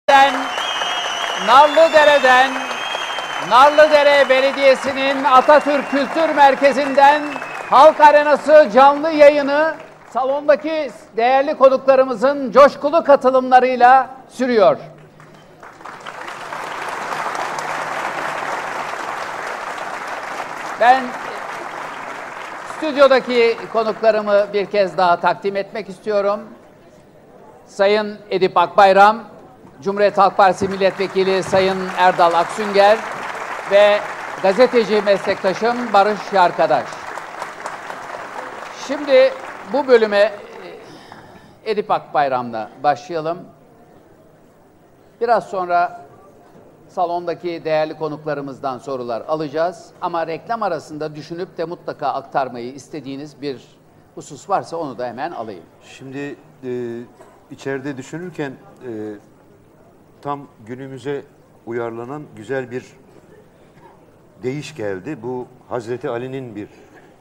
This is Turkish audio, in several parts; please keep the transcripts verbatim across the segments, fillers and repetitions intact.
Narlıdere'den, Narlıdere Belediyesi'nin Atatürk Kültür Merkezi'nden Halk Arenası canlı yayını salondaki değerli konuklarımızın coşkulu katılımlarıyla sürüyor. Ben stüdyodaki konuklarımı bir kez daha takdim etmek istiyorum. Sayın Edip Akbayram, Cumhuriyet Halk Partisi Milletvekili Sayın Erdal Aksünger ve gazeteci meslektaşım Barış Yarkadaş. Şimdi bu bölüme Edip Akbayram'la başlayalım. Biraz sonra salondaki değerli konuklarımızdan sorular alacağız. Ama reklam arasında düşünüp de mutlaka aktarmayı istediğiniz bir husus varsa onu da hemen alayım. Şimdi e, içeride düşünürken e, tam günümüze uyarlanan güzel bir deyiş geldi. Bu Hazreti Ali'nin bir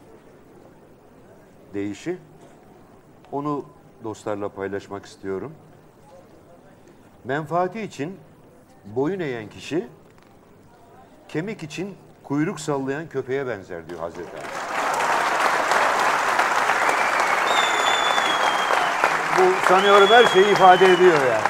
deyişi. Onu dostlarla paylaşmak istiyorum. Menfaati için boyun eğen kişi, kemik için kuyruk sallayan köpeğe benzer diyor Hazreti Ali. Bu sanıyorum her şeyi ifade ediyor yani.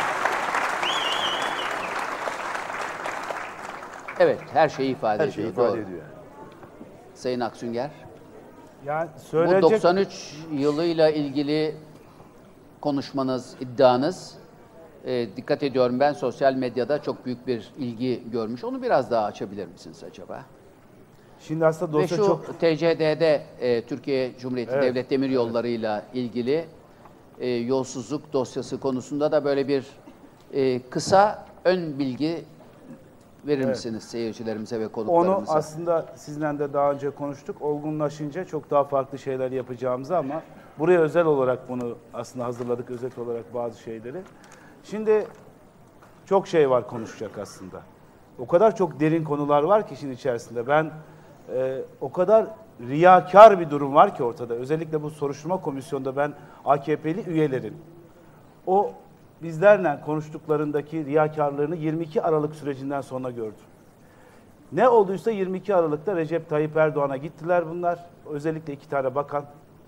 Evet, her şeyi ifade Her ediyor. şeyi ifade doğru. ediyor yani. Sayın Aksünger. Yani söyleyecek... Bu doksan üç yılıyla ilgili konuşmanız, iddianız, e, dikkat ediyorum ben sosyal medyada çok büyük bir ilgi görmüş. Onu biraz daha açabilir misiniz acaba? Şimdi aslında dosya Ve şu çok... T C D'de e, Türkiye Cumhuriyeti Evet. Devlet Demiryolları'yla ilgili e, yolsuzluk dosyası konusunda da böyle bir e, kısa ön bilgi verir Evet. misiniz seyircilerimize ve konuklarımıza? Onu aslında sizinle de daha önce konuştuk. Olgunlaşınca çok daha farklı şeyler yapacağımızı ama buraya özel olarak bunu aslında hazırladık, özet olarak bazı şeyleri. Şimdi çok şey var konuşacak aslında. O kadar çok derin konular var ki işin içerisinde. Ben e, o kadar riyakar bir durum var ki ortada. Özellikle bu soruşturma komisyonunda ben A K P'li üyelerin o bizlerle konuştuklarındaki riyakarlığını yirmi iki Aralık sürecinden sonra gördüm. Ne olduysa yirmi iki Aralık'ta Recep Tayyip Erdoğan'a gittiler bunlar. Özellikle iki tane bakan.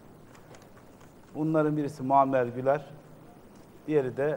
Bunların birisi Muammer Güler, diğeri de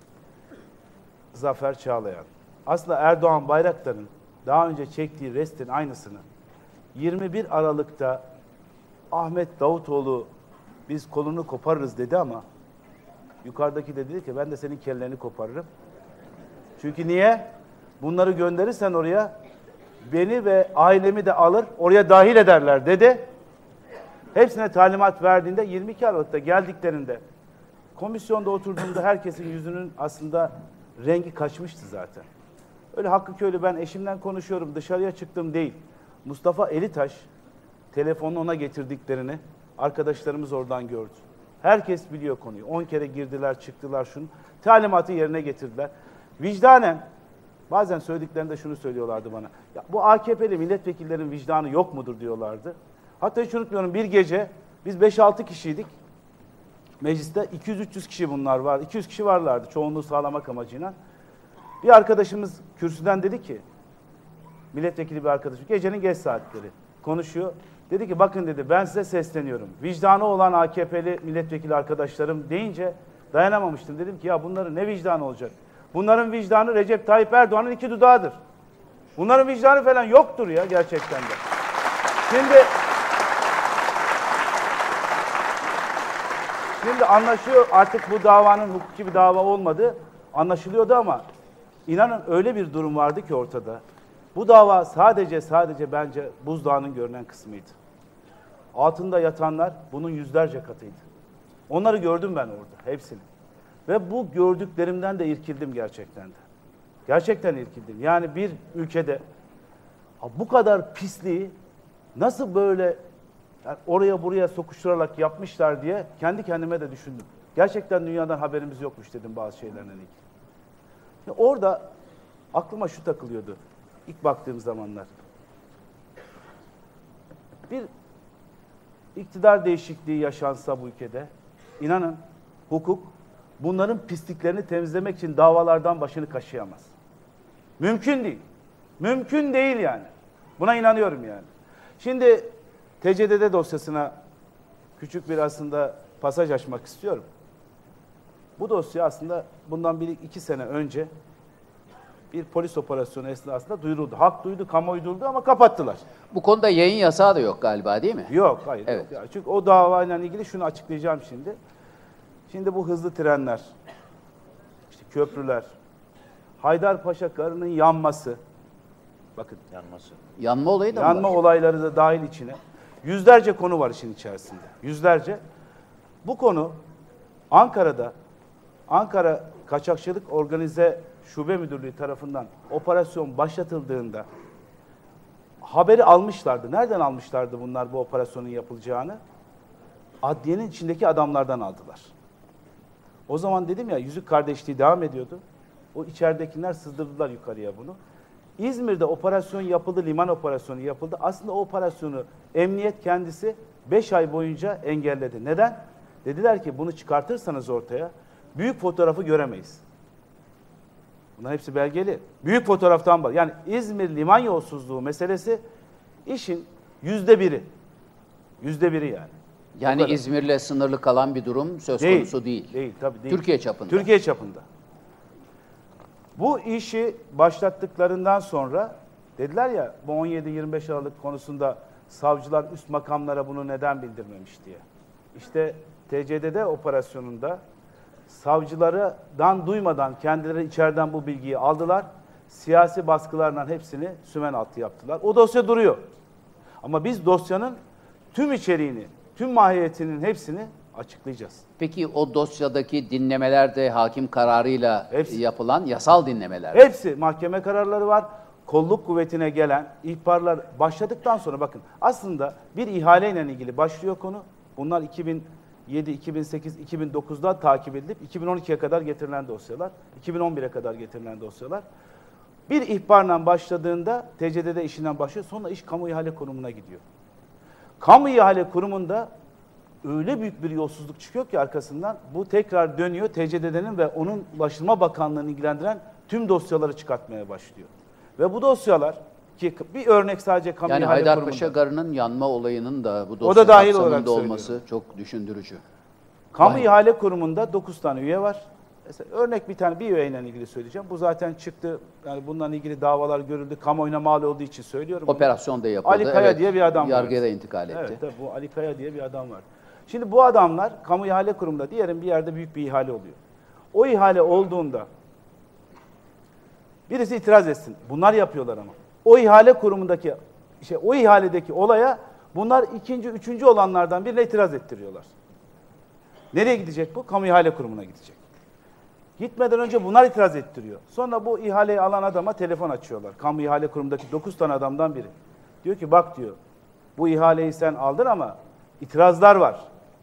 Zafer Çağlayan. Aslında Erdoğan Bayraktar'ın daha önce çektiği restin aynısını yirmi bir Aralık'ta Ahmet Davutoğlu biz kolunu koparırız dedi ama yukarıdaki de dedi ki ben de senin kelleni koparırım. Çünkü niye? Bunları gönderirsen oraya beni ve ailemi de alır oraya dahil ederler dedi. Hepsine talimat verdiğinde yirmi iki Aralık'ta geldiklerinde komisyonda oturduğunda herkesin yüzünün aslında rengi kaçmıştı zaten. Öyle Hakkı Köylü ben eşimden konuşuyorum dışarıya çıktım değil. Mustafa Elitaş telefonunu ona getirdiklerini arkadaşlarımız oradan gördü. Herkes biliyor konuyu. on kere girdiler çıktılar şunu. Talimatı yerine getirdiler. Vicdanen bazen söylediklerinde şunu söylüyorlardı bana. Ya bu A K P'li milletvekillerin vicdanı yok mudur diyorlardı. Hatta hiç unutmuyorum bir gece biz beş altı kişiydik. Mecliste iki yüz üç yüz kişi bunlar var. iki yüz kişi varlardı çoğunluğu sağlamak amacıyla. Bir arkadaşımız kürsüden dedi ki, milletvekili bir arkadaşım, gecenin geç saatleri konuşuyor. Dedi ki bakın dedi ben size sesleniyorum. Vicdanı olan A K P'li milletvekili arkadaşlarım deyince dayanamamıştım. Dedim ki ya bunların ne vicdanı olacak? Bunların vicdanı Recep Tayyip Erdoğan'ın iki dudağıdır. Bunların vicdanı falan yoktur ya gerçekten de. Şimdi Şimdi anlaşıyor artık bu davanın hukuki bir dava olmadığı anlaşılıyordu ama inanın öyle bir durum vardı ki ortada. Bu dava sadece sadece bence buzdağının görünen kısmıydı. Altında yatanlar bunun yüzlerce katıydı. Onları gördüm ben orada hepsini. Ve bu gördüklerimden de irkildim gerçekten de. Gerçekten irkildim. Yani bir ülkede bu kadar pisliği nasıl böyle yani oraya buraya sokuşturarak yapmışlar diye kendi kendime de düşündüm. Gerçekten dünyadan haberimiz yokmuş dedim bazı şeylerle ilgili. Yani orada aklıma şu takılıyordu ilk baktığım zamanlar. Bir iktidar değişikliği yaşansa bu ülkede, inanın hukuk bunların pisliklerini temizlemek için davalardan başını kaşıyamaz. Mümkün değil. Mümkün değil yani. Buna inanıyorum yani. Şimdi T C D D dosyasına küçük bir aslında pasaj açmak istiyorum. Bu dosya aslında bundan bir iki sene önce bir polis operasyonu esnasında duyuruldu. Halk duydu, kamuoyu duyuldu ama kapattılar. Bu konuda yayın yasağı da yok galiba, değil mi? Yok, hayır. Evet. Yok. Çünkü o davayla ilgili şunu açıklayacağım şimdi. Şimdi bu hızlı trenler, işte köprüler, Haydarpaşa Garı'nın yanması, bakın Yanması. Yanma olayı da mı yanma var? olayları da dahil içine. Yüzlerce konu var işin içerisinde. Yüzlerce. Bu konu Ankara'da, Ankara Kaçakçılık Organize Şube Müdürlüğü tarafından operasyon başlatıldığında haberi almışlardı. Nereden almışlardı bunlar bu operasyonun yapılacağını? Adliyenin içindeki adamlardan aldılar. O zaman dedim ya, yüzük kardeşliği devam ediyordu. O içeridekiler sızdırdılar yukarıya bunu. İzmir'de operasyon yapıldı, liman operasyonu yapıldı. Aslında o operasyonu emniyet kendisi beş ay boyunca engelledi. Neden? Dediler ki bunu çıkartırsanız ortaya büyük fotoğrafı göremeyiz. Bunların hepsi belgeli. Büyük fotoğraftan bak. Yani İzmir liman yolsuzluğu meselesi işin yüzde biri. Yüzde biri yani. Yani İzmir'le sınırlı kalan bir durum söz Değil, konusu değil. Değil, tabii değil. Türkiye çapında. Türkiye çapında. Bu işi başlattıklarından sonra dediler ya, bu on yedi yirmi beş Aralık konusunda savcılar üst makamlara bunu neden bildirmemiş diye. İşte T C D D operasyonunda savcılardan duymadan kendileri içeriden bu bilgiyi aldılar. Siyasi baskılarla hepsini sümen altı yaptılar. O dosya duruyor. Ama biz dosyanın tüm içeriğini, tüm mahiyetinin hepsini açıklayacağız. Peki o dosyadaki dinlemeler de hakim kararıyla Hepsi. yapılan yasal dinlemeler. Hepsi, mahkeme kararları var. Kolluk kuvvetine gelen ihbarlar başladıktan sonra bakın aslında bir ihaleyle ilgili başlıyor konu. Bunlar iki bin yedi, iki bin sekiz, iki bin dokuzda takip edilip iki bin on ikiye kadar getirilen dosyalar, iki bin on bire kadar getirilen dosyalar. Bir ihbarla başladığında T C D D işinden başlıyor, sonra iş kamu ihale kurumuna gidiyor. Kamu ihale kurumunda öyle büyük bir yolsuzluk çıkıyor ki arkasından bu tekrar dönüyor T C D D'nin ve onun Ulaştırma Bakanlığı'nı ilgilendiren tüm dosyaları çıkartmaya başlıyor. Ve bu dosyalar ki bir örnek sadece kamu Yani ihale Haydarpaşa kurumunda. Garı'nın yanma olayının da bu O dosya da dahil olarak kapsamında olması söylüyorum. çok düşündürücü. Kamu Vay. ihale kurumunda dokuz tane üye var. Mesela örnek bir tane bir üyeyle ilgili söyleyeceğim. Bu zaten çıktı. Yani bununla ilgili davalar görüldü. Kamuoyuna mal olduğu için söylüyorum. Operasyon da yapıldı. Ali Kaya Evet, diye bir adam var. Yargıya da intikal etti. Evet, tabii bu Ali Kaya diye bir adam var. Şimdi bu adamlar kamu ihale kurumunda diyelim bir yerde büyük bir ihale oluyor. O ihale olduğunda birisi itiraz etsin. Bunlar yapıyorlar ama. O ihale kurumundaki, işte o ihaledeki olaya bunlar ikinci, üçüncü olanlardan birine itiraz ettiriyorlar. Nereye gidecek bu? Kamu ihale kurumuna gidecek. Gitmeden önce bunlar itiraz ettiriyor. Sonra bu ihaleyi alan adama telefon açıyorlar. Kamu ihale kurumundaki dokuz tane adamdan biri. Diyor ki bak diyor, bu ihaleyi sen aldın ama itirazlar var.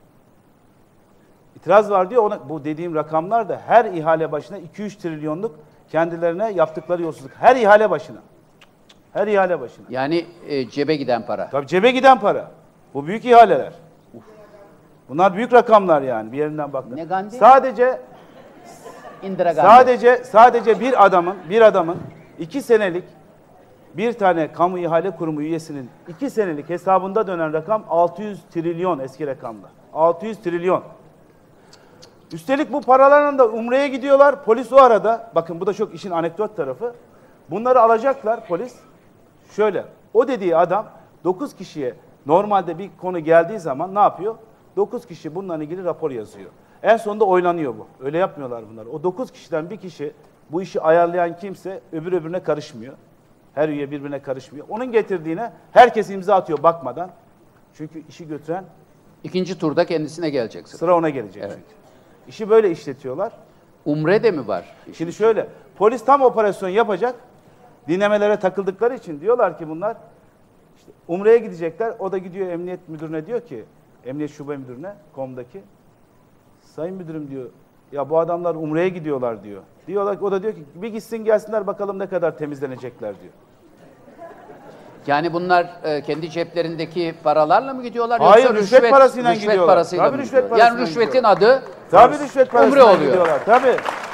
İtiraz var diyor. Ona, bu dediğim rakamlar da her ihale başına iki üç trilyonluk kendilerine yaptıkları yolsuzluk. Her ihale başına. Her ihale başına. Yani e, cebe giden para. Tabii cebe giden para. Bu büyük ihaleler. Bunlar büyük rakamlar yani bir yerinden baktığında. Ne Gandhi? Sadece Indira Gandhi. sadece sadece bir adamın bir adamın iki senelik bir tane kamu ihale kurumu üyesinin iki senelik hesabında dönen rakam altı yüz trilyon eski rakamla. altı yüz trilyon. Üstelik bu paralarla da Umre'ye gidiyorlar. Polis o arada, bakın bu da çok işin anekdot tarafı. Bunları alacaklar polis. Şöyle, o dediği adam dokuz kişiye normalde bir konu geldiği zaman ne yapıyor? dokuz kişi bununla ilgili rapor yazıyor. En sonunda oylanıyor bu. Öyle yapmıyorlar bunlar. O dokuz kişiden bir kişi, bu işi ayarlayan kimse öbür öbürüne karışmıyor. Her üye birbirine karışmıyor. Onun getirdiğine herkes imza atıyor bakmadan. Çünkü işi götüren İkinci turda kendisine geleceksin. sıra ona gelecek Evet. çünkü. İşi böyle işletiyorlar. Umre de mi var? Şimdi şöyle, polis tam operasyon yapacak, dinlemelere takıldıkları için diyorlar ki bunlar, işte Umre'ye gidecekler, o da gidiyor emniyet müdürüne diyor ki, emniyet şube müdürüne, komdaki, sayın müdürüm diyor, ya bu adamlar Umre'ye gidiyorlar diyor. Diyorlar, o da diyor ki bir gitsin gelsinler bakalım ne kadar temizlenecekler diyor. Yani bunlar e, kendi ceplerindeki paralarla mı gidiyorlar? Hayır, yoksa rüşvet, rüşvet parasıyla rüşvet gidiyorlar. Parasıyla Tabii mı rüşvet gidiyorlar? parasıyla Yani rüşvetin gidiyorlar. adı Tabii rüşvet parasıyla umre oluyor. gidiyorlar. Tabii.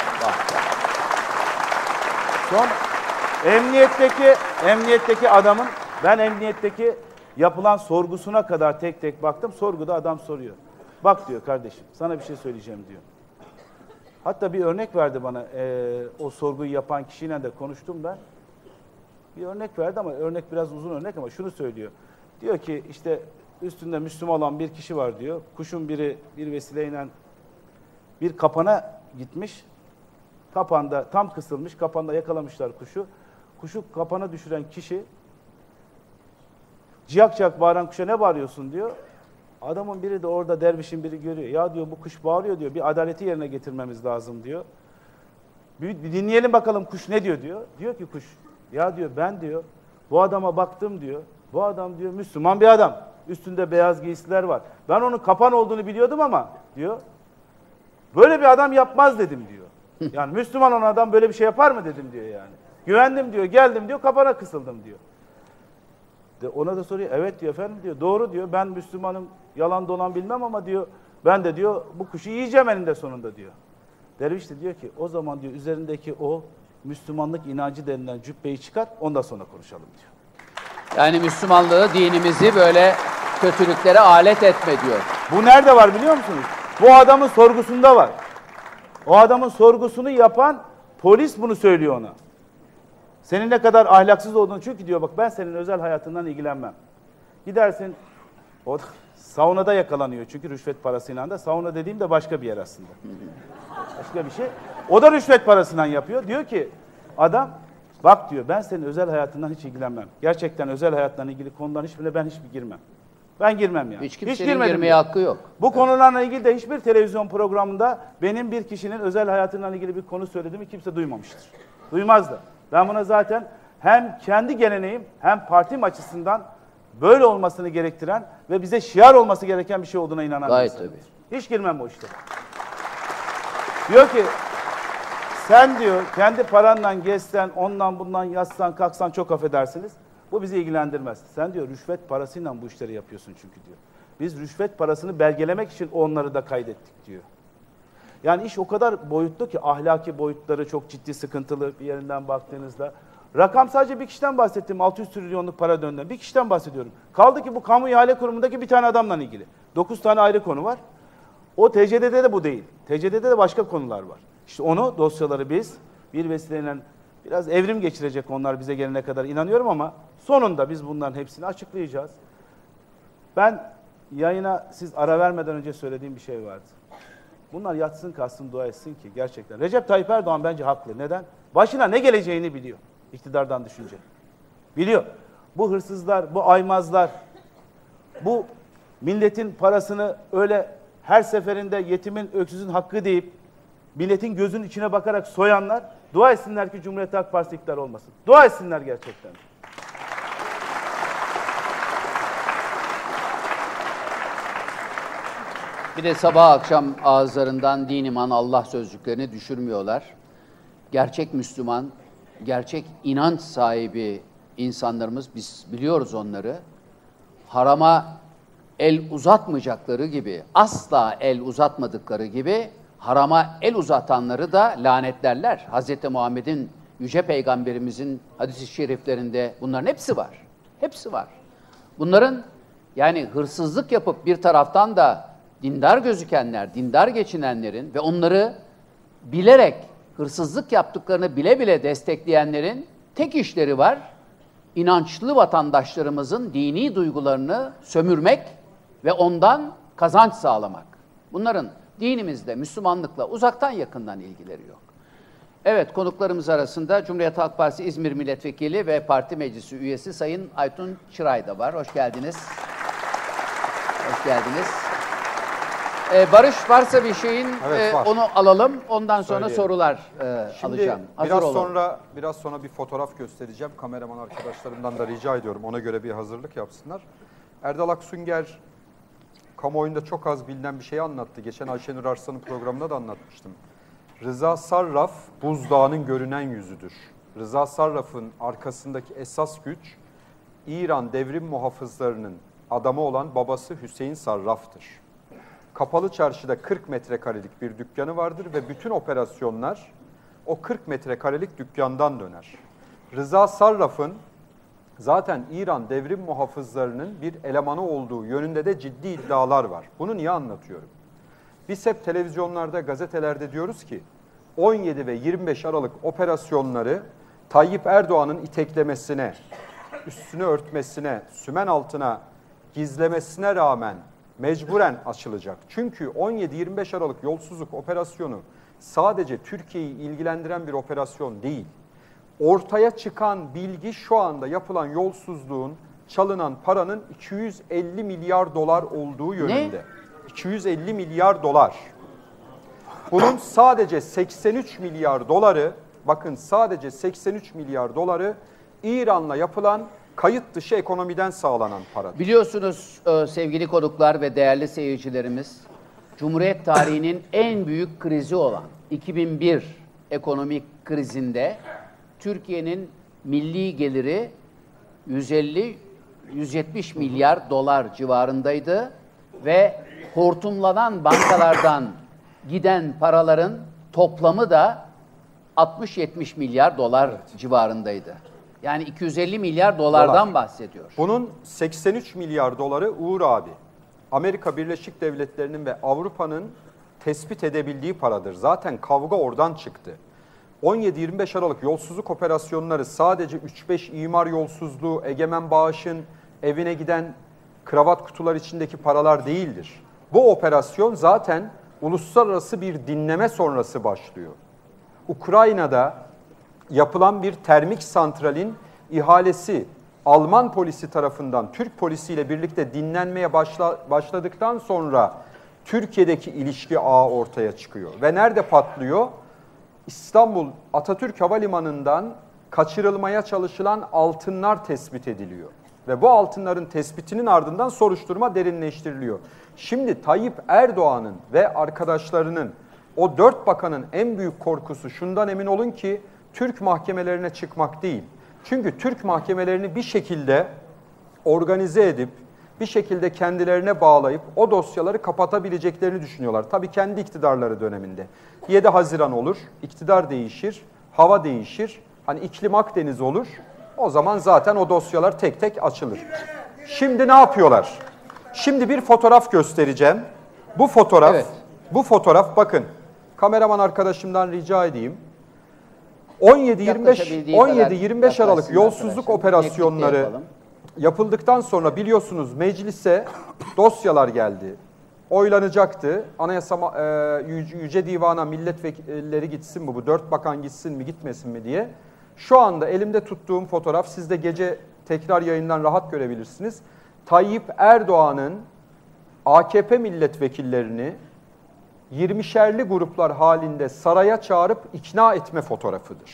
Son emniyetteki emniyetteki adamın ben emniyetteki yapılan sorgusuna kadar tek tek baktım. Sorguda adam soruyor. Bak diyor kardeşim, sana bir şey söyleyeceğim diyor. Hatta bir örnek verdi bana. Ee, o sorguyu yapan kişiyle de konuştum ben. Bir örnek verdi ama örnek biraz uzun örnek ama şunu söylüyor. Diyor ki işte üstünde Müslüman olan bir kişi var diyor. Kuşun biri bir vesileyle bir kapana gitmiş. Kapanda tam kısılmış. Kapanda yakalamışlar kuşu. Kuşu kapana düşüren kişi ciyak ciyak bağıran kuşa ne bağırıyorsun diyor. Adamın biri de orada dervişin biri görüyor. Ya diyor bu kuş bağırıyor diyor. Bir adaleti yerine getirmemiz lazım diyor. Bir, bir dinleyelim bakalım kuş ne diyor diyor. Diyor ki kuş ya diyor ben diyor bu adama baktım diyor. Bu adam diyor Müslüman bir adam. Üstünde beyaz giysiler var. Ben onun kapan olduğunu biliyordum ama diyor. Böyle bir adam yapmaz dedim diyor. Yani Müslüman olan adam böyle bir şey yapar mı dedim diyor yani. Güvendim diyor, geldim diyor, kapana kısıldım diyor. De ona da soruyor, evet diyor efendim diyor, doğru diyor, ben Müslümanım, yalan dolan bilmem ama diyor, ben de diyor, bu kuşu yiyeceğim eninde sonunda diyor. Derviş de diyor ki, o zaman diyor, üzerindeki o Müslümanlık inancı denilen cübbeyi çıkar, ondan sonra konuşalım diyor. Yani Müslümanlığı, dinimizi böyle kötülüklere alet etme diyor. Bu nerede var biliyor musunuz? Bu adamın sorgusunda var. O adamın sorgusunu yapan polis bunu söylüyor ona. Senin ne kadar ahlaksız olduğunu, çünkü diyor bak ben senin özel hayatından ilgilenmem. Gidersin, o saunada yakalanıyor çünkü rüşvet parasıyla da. Sauna dediğim de başka bir yer aslında. Başka bir şey. O da rüşvet parasıyla yapıyor. Diyor ki adam bak diyor ben senin özel hayatından hiç ilgilenmem. Gerçekten özel hayatla ilgili konuların hiçbirine ben hiçbir girmem. Ben girmem yani. Hiç kimsenin hiç girmeye hakkı yok. Bu konularla ilgili de hiçbir televizyon programında benim bir kişinin özel hayatıyla ilgili bir konu söylediğimi kimse duymamıştır. Duymaz da. Ben buna zaten hem kendi geleneğim hem partim açısından böyle olmasını gerektiren ve bize şiar olması gereken bir şey olduğuna inanan Gayet insanım. tabii. Hiç girmem o işte. Diyor ki sen diyor kendi paranla gezsen, ondan bundan yatsan, kalksan çok affedersiniz. Bu bizi ilgilendirmez. Sen diyor rüşvet parasıyla bu işleri yapıyorsun çünkü diyor. Biz rüşvet parasını belgelemek için onları da kaydettik diyor. Yani iş o kadar boyutlu ki ahlaki boyutları çok ciddi sıkıntılı bir yerinden baktığınızda. Rakam sadece bir kişiden bahsettim. altı yüz trilyonluk para döndü. Bir kişiden bahsediyorum. Kaldı ki bu kamu ihale kurumundaki bir tane adamla ilgili. dokuz tane ayrı konu var. O T C D'de de bu değil. T C D'de de başka konular var. İşte onu dosyaları biz bir vesileyle biraz evrim geçirecek onlar bize gelene kadar inanıyorum ama sonunda biz bunların hepsini açıklayacağız. Ben yayına siz ara vermeden önce söylediğim bir şey vardı. Bunlar yatsın kalsın dua etsin ki gerçekten. Recep Tayyip Erdoğan bence haklı. Neden? Başına ne geleceğini biliyor. İktidardan düşünce. Biliyor. Bu hırsızlar, bu aymazlar, bu milletin parasını öyle her seferinde yetimin, öksüzün hakkı deyip milletin gözünün içine bakarak soyanlar dua etsinler ki Cumhuriyet Halk Partisi iktidar olmasın. Dua etsinler gerçekten. Bir de sabah akşam ağızlarından din, iman, Allah sözcüklerini düşürmüyorlar. Gerçek Müslüman, gerçek inanç sahibi insanlarımız, biz biliyoruz onları. Harama el uzatmayacakları gibi, asla el uzatmadıkları gibi harama el uzatanları da lanetlerler. Hazreti Muhammed'in, Yüce Peygamberimizin hadis-i şeriflerinde bunların hepsi var. Hepsi var. Bunların yani hırsızlık yapıp bir taraftan da dindar gözükenler, dindar geçinenlerin ve onları bilerek hırsızlık yaptıklarını bile bile destekleyenlerin tek işleri var. İnançlı vatandaşlarımızın dini duygularını sömürmek ve ondan kazanç sağlamak. Bunların dinimizde Müslümanlıkla uzaktan yakından ilgileri yok. Evet, konuklarımız arasında Cumhuriyet Halk Partisi İzmir Milletvekili ve Parti Meclisi Üyesi Sayın Aytun Çıray da var. Hoş geldiniz. Hoş geldiniz. Ee, Barış varsa bir şeyin Evet, e, var. onu alalım. Ondan sonra Söyleyelim. sorular e, Şimdi alacağım. Hazır biraz olun. sonra biraz sonra bir fotoğraf göstereceğim. Kameraman arkadaşlarımdan da rica ediyorum. Ona göre bir hazırlık yapsınlar. Erdal Aksunger kamuoyunda çok az bilinen bir şey anlattı. Geçen Ayşenur Arslan'ın programında da anlatmıştım. Rıza Sarraf buzdağının görünen yüzüdür. Rıza Sarraf'ın arkasındaki esas güç İran devrim muhafızlarının adamı olan babası Hüseyin Sarraf'tır. Kapalı çarşıda kırk metrekarelik bir dükkanı vardır ve bütün operasyonlar o kırk metrekarelik dükkandan döner. Rıza Sarraf'ın zaten İran devrim muhafızlarının bir elemanı olduğu yönünde de ciddi iddialar var. Bunu niye anlatıyorum? Biz hep televizyonlarda, gazetelerde diyoruz ki on yedi ve yirmi beş Aralık operasyonları Tayyip Erdoğan'ın iteklemesine, üstünü örtmesine, sümen altına gizlemesine rağmen mecburen açılacak. Çünkü on yedi yirmi beş Aralık yolsuzluk operasyonu sadece Türkiye'yi ilgilendiren bir operasyon değil. Ortaya çıkan bilgi şu anda yapılan yolsuzluğun, çalınan paranın iki yüz elli milyar dolar olduğu yönünde. Ne? iki yüz elli milyar dolar. Bunun sadece seksen üç milyar doları, bakın sadece seksen üç milyar doları İran'la yapılan kayıt dışı ekonomiden sağlanan para. Biliyorsunuz sevgili konuklar ve değerli seyircilerimiz, Cumhuriyet tarihinin en büyük krizi olan iki bin bir ekonomik krizinde Türkiye'nin milli geliri yüz elli yüz yetmiş milyar dolar civarındaydı ve hortumlanan bankalardan giden paraların toplamı da altmış yetmiş milyar dolar evet. civarındaydı. Yani iki yüz elli milyar dolardan Dolar. bahsediyor. Bunun seksen üç milyar doları Uğur abi, Amerika Birleşik Devletleri'nin ve Avrupa'nın tespit edebildiği paradır. Zaten kavga oradan çıktı. on yedi yirmi beş Aralık yolsuzluk operasyonları sadece üç beş imar yolsuzluğu, Egemen Bağış'ın evine giden kravat kutular içindeki paralar değildir. Bu operasyon zaten uluslararası bir dinleme sonrası başlıyor. Ukrayna'da yapılan bir termik santralin ihalesi Alman polisi tarafından Türk polisiyle birlikte dinlenmeye başla, başladıktan sonra Türkiye'deki ilişki ağı ortaya çıkıyor. Ve nerede patlıyor? İstanbul Atatürk Havalimanı'ndan kaçırılmaya çalışılan altınlar tespit ediliyor. Ve bu altınların tespitinin ardından soruşturma derinleştiriliyor. Şimdi Tayyip Erdoğan'ın ve arkadaşlarının, o dört bakanın en büyük korkusu şundan emin olun ki Türk mahkemelerine çıkmak değil. Çünkü Türk mahkemelerini bir şekilde organize edip, bir şekilde kendilerine bağlayıp o dosyaları kapatabileceklerini düşünüyorlar. Tabii kendi iktidarları döneminde. yedi Haziran olur, iktidar değişir, hava değişir. Hani iklim Akdeniz olur, o zaman zaten o dosyalar tek tek açılır. Şimdi ne yapıyorlar? Şimdi bir fotoğraf göstereceğim. Bu fotoğraf, evet. bu fotoğraf bakın. Kameraman arkadaşımdan rica edeyim. on yedi yirmi beş Aralık yolsuzluk operasyonları yapıldıktan sonra biliyorsunuz meclise dosyalar geldi. Oylanacaktı. Anayasa e, Yüce Divan'a milletvekilleri gitsin mi, bu dört bakan gitsin mi gitmesin mi diye. Şu anda elimde tuttuğum fotoğraf, siz de gece tekrar yayından rahat görebilirsiniz. Tayyip Erdoğan'ın A K P milletvekillerini yirmişerli gruplar halinde saraya çağırıp ikna etme fotoğrafıdır.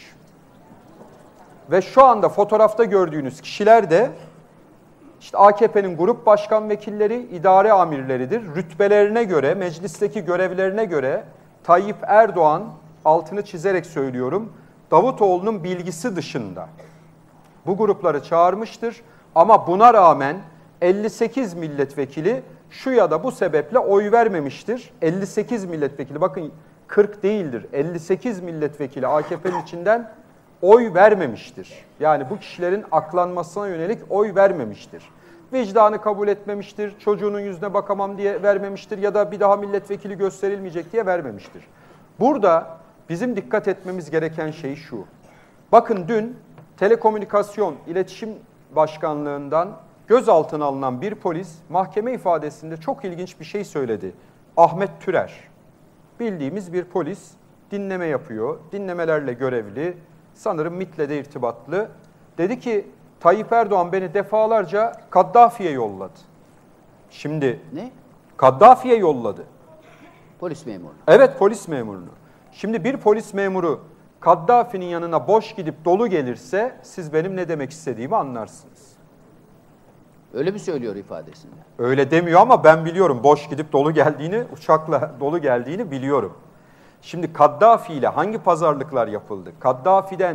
Ve şu anda fotoğrafta gördüğünüz kişiler de işte A K P'nin grup başkan vekilleri, idare amirleridir. Rütbelerine göre, meclisteki görevlerine göre Tayyip Erdoğan, altını çizerek söylüyorum, Davutoğlu'nun bilgisi dışında bu grupları çağırmıştır. Ama buna rağmen elli sekiz milletvekili şu ya da bu sebeple oy vermemiştir. elli sekiz milletvekili, bakın kırk değildir, elli sekiz milletvekili A K P'nin içinden oy vermemiştir. Yani bu kişilerin aklanmasına yönelik oy vermemiştir. Vicdanı kabul etmemiştir, çocuğunun yüzüne bakamam diye vermemiştir ya da bir daha milletvekili gösterilmeyecek diye vermemiştir. Burada bizim dikkat etmemiz gereken şey şu. Bakın dün Telekomünikasyon İletişim Başkanlığından gözaltına alınan bir polis mahkeme ifadesinde çok ilginç bir şey söyledi. Ahmet Türer, bildiğimiz bir polis, dinleme yapıyor, dinlemelerle görevli, sanırım M İ T'le de irtibatlı. Dedi ki Tayyip Erdoğan beni defalarca Kaddafi'ye yolladı. Şimdi ne? Kaddafi'ye yolladı. Polis memuru. Evet, polis memurunu. Şimdi bir polis memuru Kaddafi'nin yanına boş gidip dolu gelirse siz benim ne demek istediğimi anlarsınız. Öyle mi söylüyor ifadesinde? Öyle demiyor ama ben biliyorum, boş gidip dolu geldiğini, uçakla dolu geldiğini biliyorum. Şimdi Kaddafi ile hangi pazarlıklar yapıldı? Kaddafi'den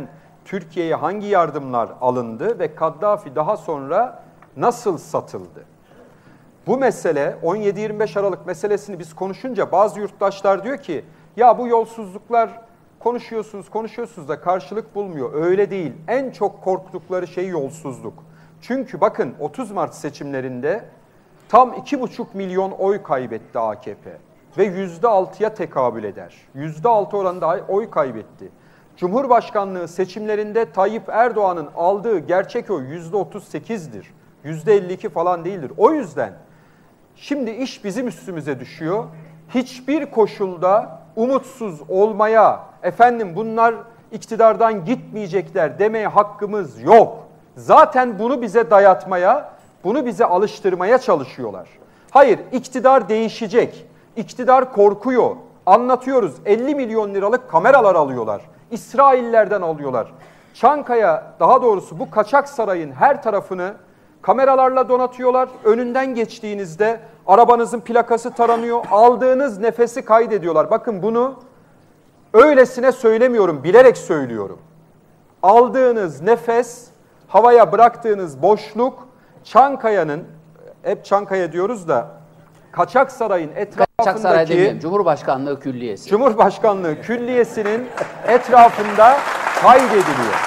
Türkiye'ye hangi yardımlar alındı ve Kaddafi daha sonra nasıl satıldı? Bu mesele on yedi yirmi beş Aralık meselesini biz konuşunca bazı yurttaşlar diyor ki ya bu yolsuzluklar konuşuyorsunuz konuşuyorsunuz da karşılık bulmuyor. Öyle değil. En çok korktukları şey yolsuzluk. Çünkü bakın otuz Mart seçimlerinde tam iki buçuk milyon oy kaybetti A K P ve yüzde altıya tekabül eder. yüzde altı oranında oy kaybetti. Cumhurbaşkanlığı seçimlerinde Tayyip Erdoğan'ın aldığı gerçek oy yüzde otuz sekizdir. yüzde elli iki falan değildir. O yüzden şimdi iş bizim üstümüze düşüyor. Hiçbir koşulda umutsuz olmaya, efendim bunlar iktidardan gitmeyecekler demeye hakkımız yok. Zaten bunu bize dayatmaya, bunu bize alıştırmaya çalışıyorlar. Hayır, iktidar değişecek. İktidar korkuyor. Anlatıyoruz. elli milyon liralık kameralar alıyorlar. İsraillerden alıyorlar. Çankaya, daha doğrusu bu kaçak sarayın her tarafını kameralarla donatıyorlar. Önünden geçtiğinizde arabanızın plakası taranıyor. Aldığınız nefesi kaydediyorlar. Bakın bunu öylesine söylemiyorum, bilerek söylüyorum. Aldığınız nefes, havaya bıraktığınız boşluk, Çankaya'nın, hep Çankaya diyoruz da, Kaçak Saray'ın etrafındaki... Kaçak Saray demeyelim, Cumhurbaşkanlığı Külliyesi. Cumhurbaşkanlığı Külliyesi'nin etrafında kaydediliyor.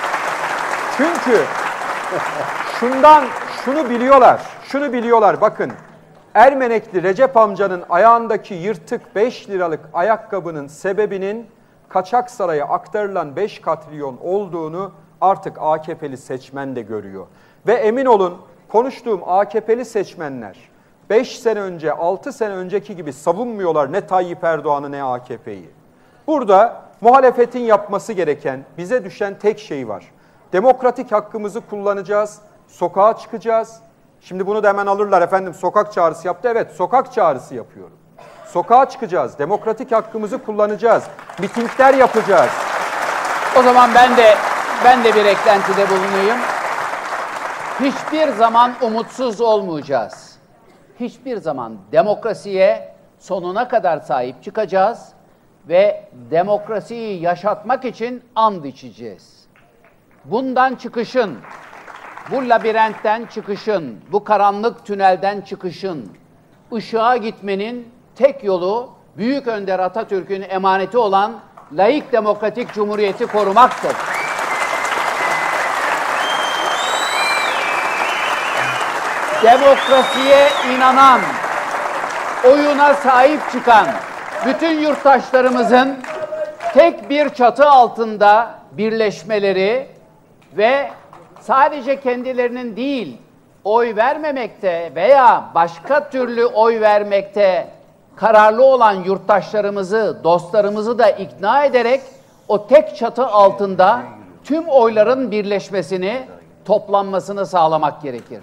Çünkü şundan, şunu biliyorlar, şunu biliyorlar bakın. Ermenekli Recep amcanın ayağındaki yırtık beş liralık ayakkabının sebebinin Kaçak Saray'a aktarılan beş katrilyon olduğunu artık A K P'li seçmen de görüyor. Ve emin olun konuştuğum A K P'li seçmenler beş sene önce, altı sene önceki gibi savunmuyorlar ne Tayyip Erdoğan'ı ne A K P'yi. Burada muhalefetin yapması gereken, bize düşen tek şey var. Demokratik hakkımızı kullanacağız, sokağa çıkacağız. Şimdi bunu da hemen alırlar efendim, sokak çağrısı yaptı. Evet, sokak çağrısı yapıyorum. Sokağa çıkacağız, demokratik hakkımızı kullanacağız, mitingler yapacağız. O zaman ben de ben de bir eklentide bulunayım. Hiçbir zaman umutsuz olmayacağız. Hiçbir zaman demokrasiye sonuna kadar sahip çıkacağız ve demokrasiyi yaşatmak için and içeceğiz. Bundan çıkışın, bu labirentten çıkışın, bu karanlık tünelden çıkışın, ışığa gitmenin tek yolu Büyük Önder Atatürk'ün emaneti olan laik demokratik cumhuriyeti korumaktır. Demokrasiye inanan, oyuna sahip çıkan bütün yurttaşlarımızın tek bir çatı altında birleşmeleri ve sadece kendilerinin değil, oy vermemekte veya başka türlü oy vermekte kararlı olan yurttaşlarımızı, dostlarımızı da ikna ederek o tek çatı altında tüm oyların birleşmesini, toplanmasını sağlamak gerekir.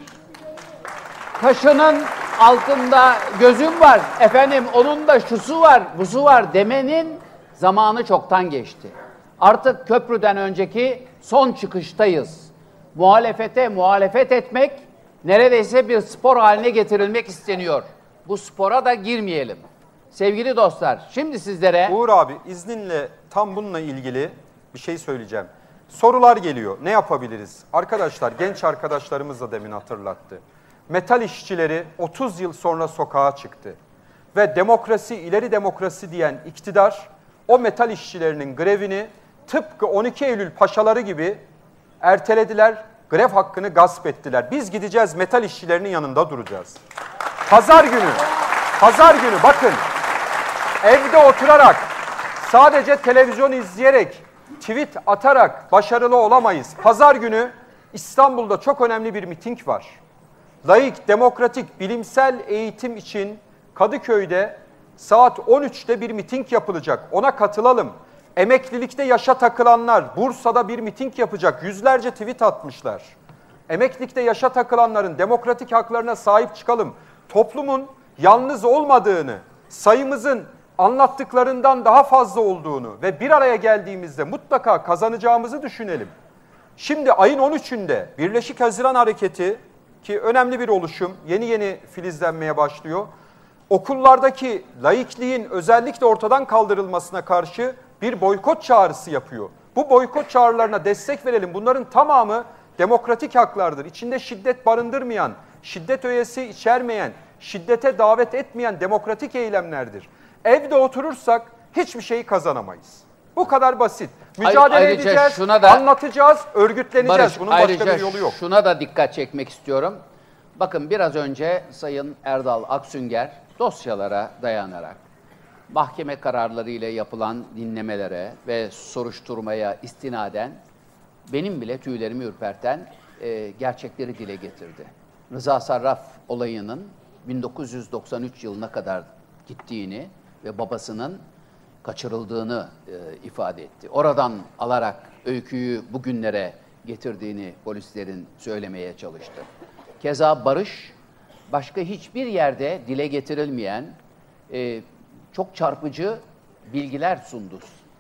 Taşının altında gözüm var, efendim onun da şusu var, busu var demenin zamanı çoktan geçti. Artık köprüden önceki son çıkıştayız. Muhalefete muhalefet etmek neredeyse bir spor haline getirilmek isteniyor. Bu spora da girmeyelim. Sevgili dostlar, şimdi sizlere... Uğur abi izninle tam bununla ilgili bir şey söyleyeceğim. Sorular geliyor. Ne yapabiliriz? Arkadaşlar, genç arkadaşlarımız da demin hatırlattı. Metal işçileri otuz yıl sonra sokağa çıktı. Ve demokrasi, ileri demokrasi diyen iktidar o metal işçilerinin grevini tıpkı on iki Eylül paşaları gibi ertelediler, grev hakkını gasp ettiler. Biz gideceğiz, metal işçilerinin yanında duracağız. Pazar günü, pazar günü bakın, evde oturarak, sadece televizyon izleyerek, tweet atarak başarılı olamayız. Pazar günü İstanbul'da çok önemli bir miting var. Laik, demokratik, bilimsel eğitim için Kadıköy'de saat on üçte bir miting yapılacak. Ona katılalım. Emeklilikte yaşa takılanlar Bursa'da bir miting yapacak. Yüzlerce tweet atmışlar. Emeklilikte yaşa takılanların demokratik haklarına sahip çıkalım. Toplumun yalnız olmadığını, sayımızın anlattıklarından daha fazla olduğunu ve bir araya geldiğimizde mutlaka kazanacağımızı düşünelim. Şimdi ayın on üçünde Birleşik Haziran Hareketi, ki önemli bir oluşum, yeni yeni filizlenmeye başlıyor. Okullardaki laikliğin özellikle ortadan kaldırılmasına karşı bir boykot çağrısı yapıyor. Bu boykot çağrılarına destek verelim. Bunların tamamı demokratik haklardır. İçinde şiddet barındırmayan, şiddet öğesi içermeyen, şiddete davet etmeyen demokratik eylemlerdir. Evde oturursak hiçbir şeyi kazanamayız. Bu kadar basit. Mücadele Ayrıca edeceğiz, şuna da, anlatacağız, örgütleneceğiz. Barış, Bunun başka bir yolu yok. Şuna da dikkat çekmek istiyorum. Bakın biraz önce Sayın Erdal Aksünger dosyalara dayanarak mahkeme kararları ile yapılan dinlemelere ve soruşturmaya istinaden benim bile tüylerimi ürperten e, gerçekleri dile getirdi. Rıza Sarraf olayının bin dokuz yüz doksan üç yılına kadar gittiğini ve babasının kaçırıldığını e, ifade etti. Oradan alarak öyküyü bugünlere getirdiğini polislerin söylemeye çalıştı. Keza Barış, başka hiçbir yerde dile getirilmeyen e, çok çarpıcı bilgiler sundu.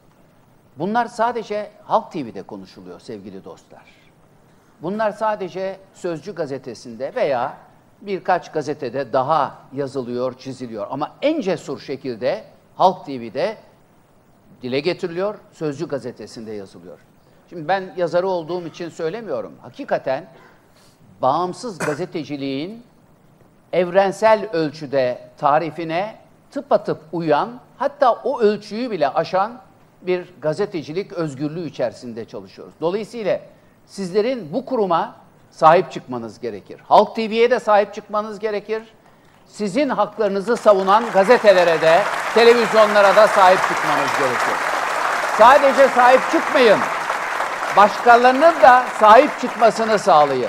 Bunlar sadece Halk T V'de konuşuluyor sevgili dostlar. Bunlar sadece Sözcü gazetesinde veya birkaç gazetede daha yazılıyor, çiziliyor. Ama en cesur şekilde Halk T V'de dile getiriliyor, Sözcü gazetesinde yazılıyor. Şimdi ben yazarı olduğum için söylemiyorum. Hakikaten bağımsız gazeteciliğin evrensel ölçüde tarifine tıpatıp uyan, hatta o ölçüyü bile aşan bir gazetecilik özgürlüğü içerisinde çalışıyoruz. Dolayısıyla sizlerin bu kuruma sahip çıkmanız gerekir. Halk T V'ye de sahip çıkmanız gerekir. Sizin haklarınızı savunan gazetelere de, televizyonlara da sahip çıkmanız gerekir. Sadece sahip çıkmayın, başkalarının da sahip çıkmasını sağlayın.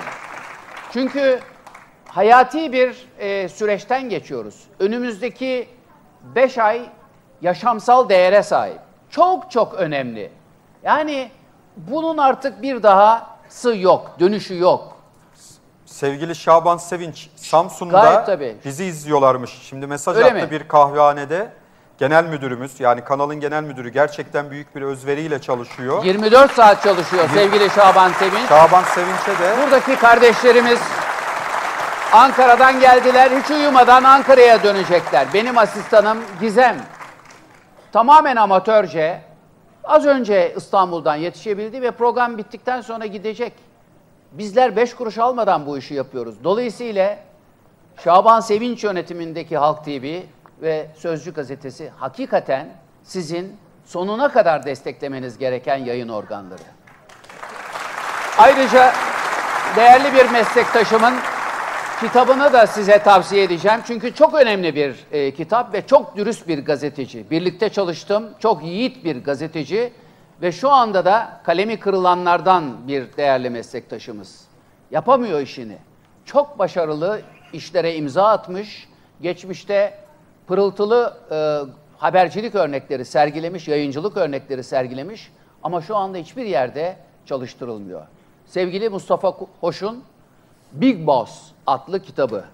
Çünkü hayati bir e, süreçten geçiyoruz. Önümüzdeki beş ay yaşamsal değere sahip. Çok çok önemli. Yani bunun artık bir dahası yok, dönüşü yok. Sevgili Şaban Sevinç, Samsun'da Gayet tabii. bizi izliyorlarmış. Şimdi mesaj Öyle attı mi? bir kahvehanede. Genel müdürümüz, yani kanalın genel müdürü gerçekten büyük bir özveriyle çalışıyor. yirmi dört saat çalışıyor sevgili Şaban Sevinç. Şaban Sevinç'e de Buradaki kardeşlerimiz Ankara'dan geldiler, hiç uyumadan Ankara'ya dönecekler. Benim asistanım Gizem, tamamen amatörce, az önce İstanbul'dan yetişebildi ve program bittikten sonra gidecek. Bizler beş kuruş almadan bu işi yapıyoruz. Dolayısıyla Şaban Sevinç yönetimindeki Halk T V ve Sözcü gazetesi hakikaten sizin sonuna kadar desteklemeniz gereken yayın organları. Ayrıca değerli bir meslektaşımın kitabını da size tavsiye edeceğim. Çünkü çok önemli bir e, kitap ve çok dürüst bir gazeteci. Birlikte çalıştım, çok yiğit bir gazeteci ve şu anda da kalemi kırılanlardan bir değerli meslektaşımız. Yapamıyor işini. Çok başarılı işlere imza atmış, geçmişte pırıltılı e, habercilik örnekleri sergilemiş, yayıncılık örnekleri sergilemiş ama şu anda hiçbir yerde çalıştırılmıyor. Sevgili Mustafa Hoş'un Big Boss adlı kitabı.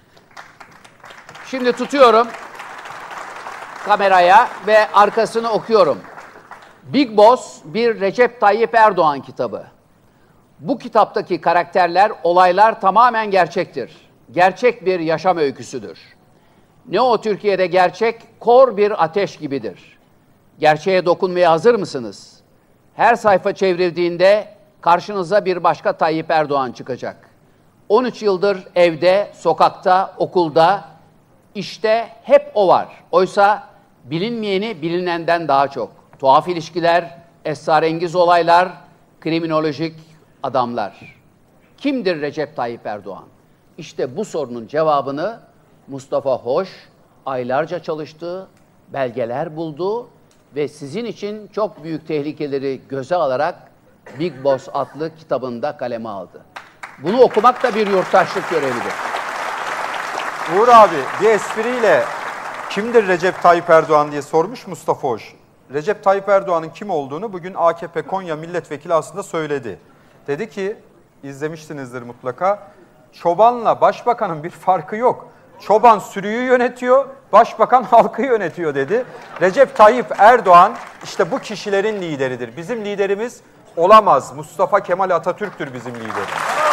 Şimdi tutuyorum kameraya ve arkasını okuyorum. Big Boss bir Recep Tayyip Erdoğan kitabı. Bu kitaptaki karakterler, olaylar tamamen gerçektir. Gerçek bir yaşam öyküsüdür. Ne o Türkiye'de gerçek, kor bir ateş gibidir. Gerçeğe dokunmaya hazır mısınız? Her sayfa çevrildiğinde karşınıza bir başka Tayyip Erdoğan çıkacak. on üç yıldır evde, sokakta, okulda, işte hep o var. Oysa bilinmeyeni bilinenden daha çok. Tuhaf ilişkiler, esrarengiz olaylar, kriminolojik adamlar. Kimdir Recep Tayyip Erdoğan? İşte bu sorunun cevabını Mustafa Hoş aylarca çalıştı, belgeler buldu ve sizin için çok büyük tehlikeleri göze alarak Big Boss adlı kitabında kaleme aldı. Bunu okumak da bir yurttaşlık görevidir. Uğur abi bir espriyle kimdir Recep Tayyip Erdoğan diye sormuş Mustafa Hoş. Recep Tayyip Erdoğan'ın kim olduğunu bugün A K P Konya Milletvekili aslında söyledi. Dedi ki, izlemişsinizdir mutlaka, çobanla başbakanın bir farkı yok. Çoban sürüyü yönetiyor, başbakan halkı yönetiyor dedi. Recep Tayyip Erdoğan işte bu kişilerin lideridir. Bizim liderimiz olamaz. Mustafa Kemal Atatürk'tür bizim liderimiz.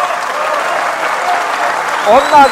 Onlar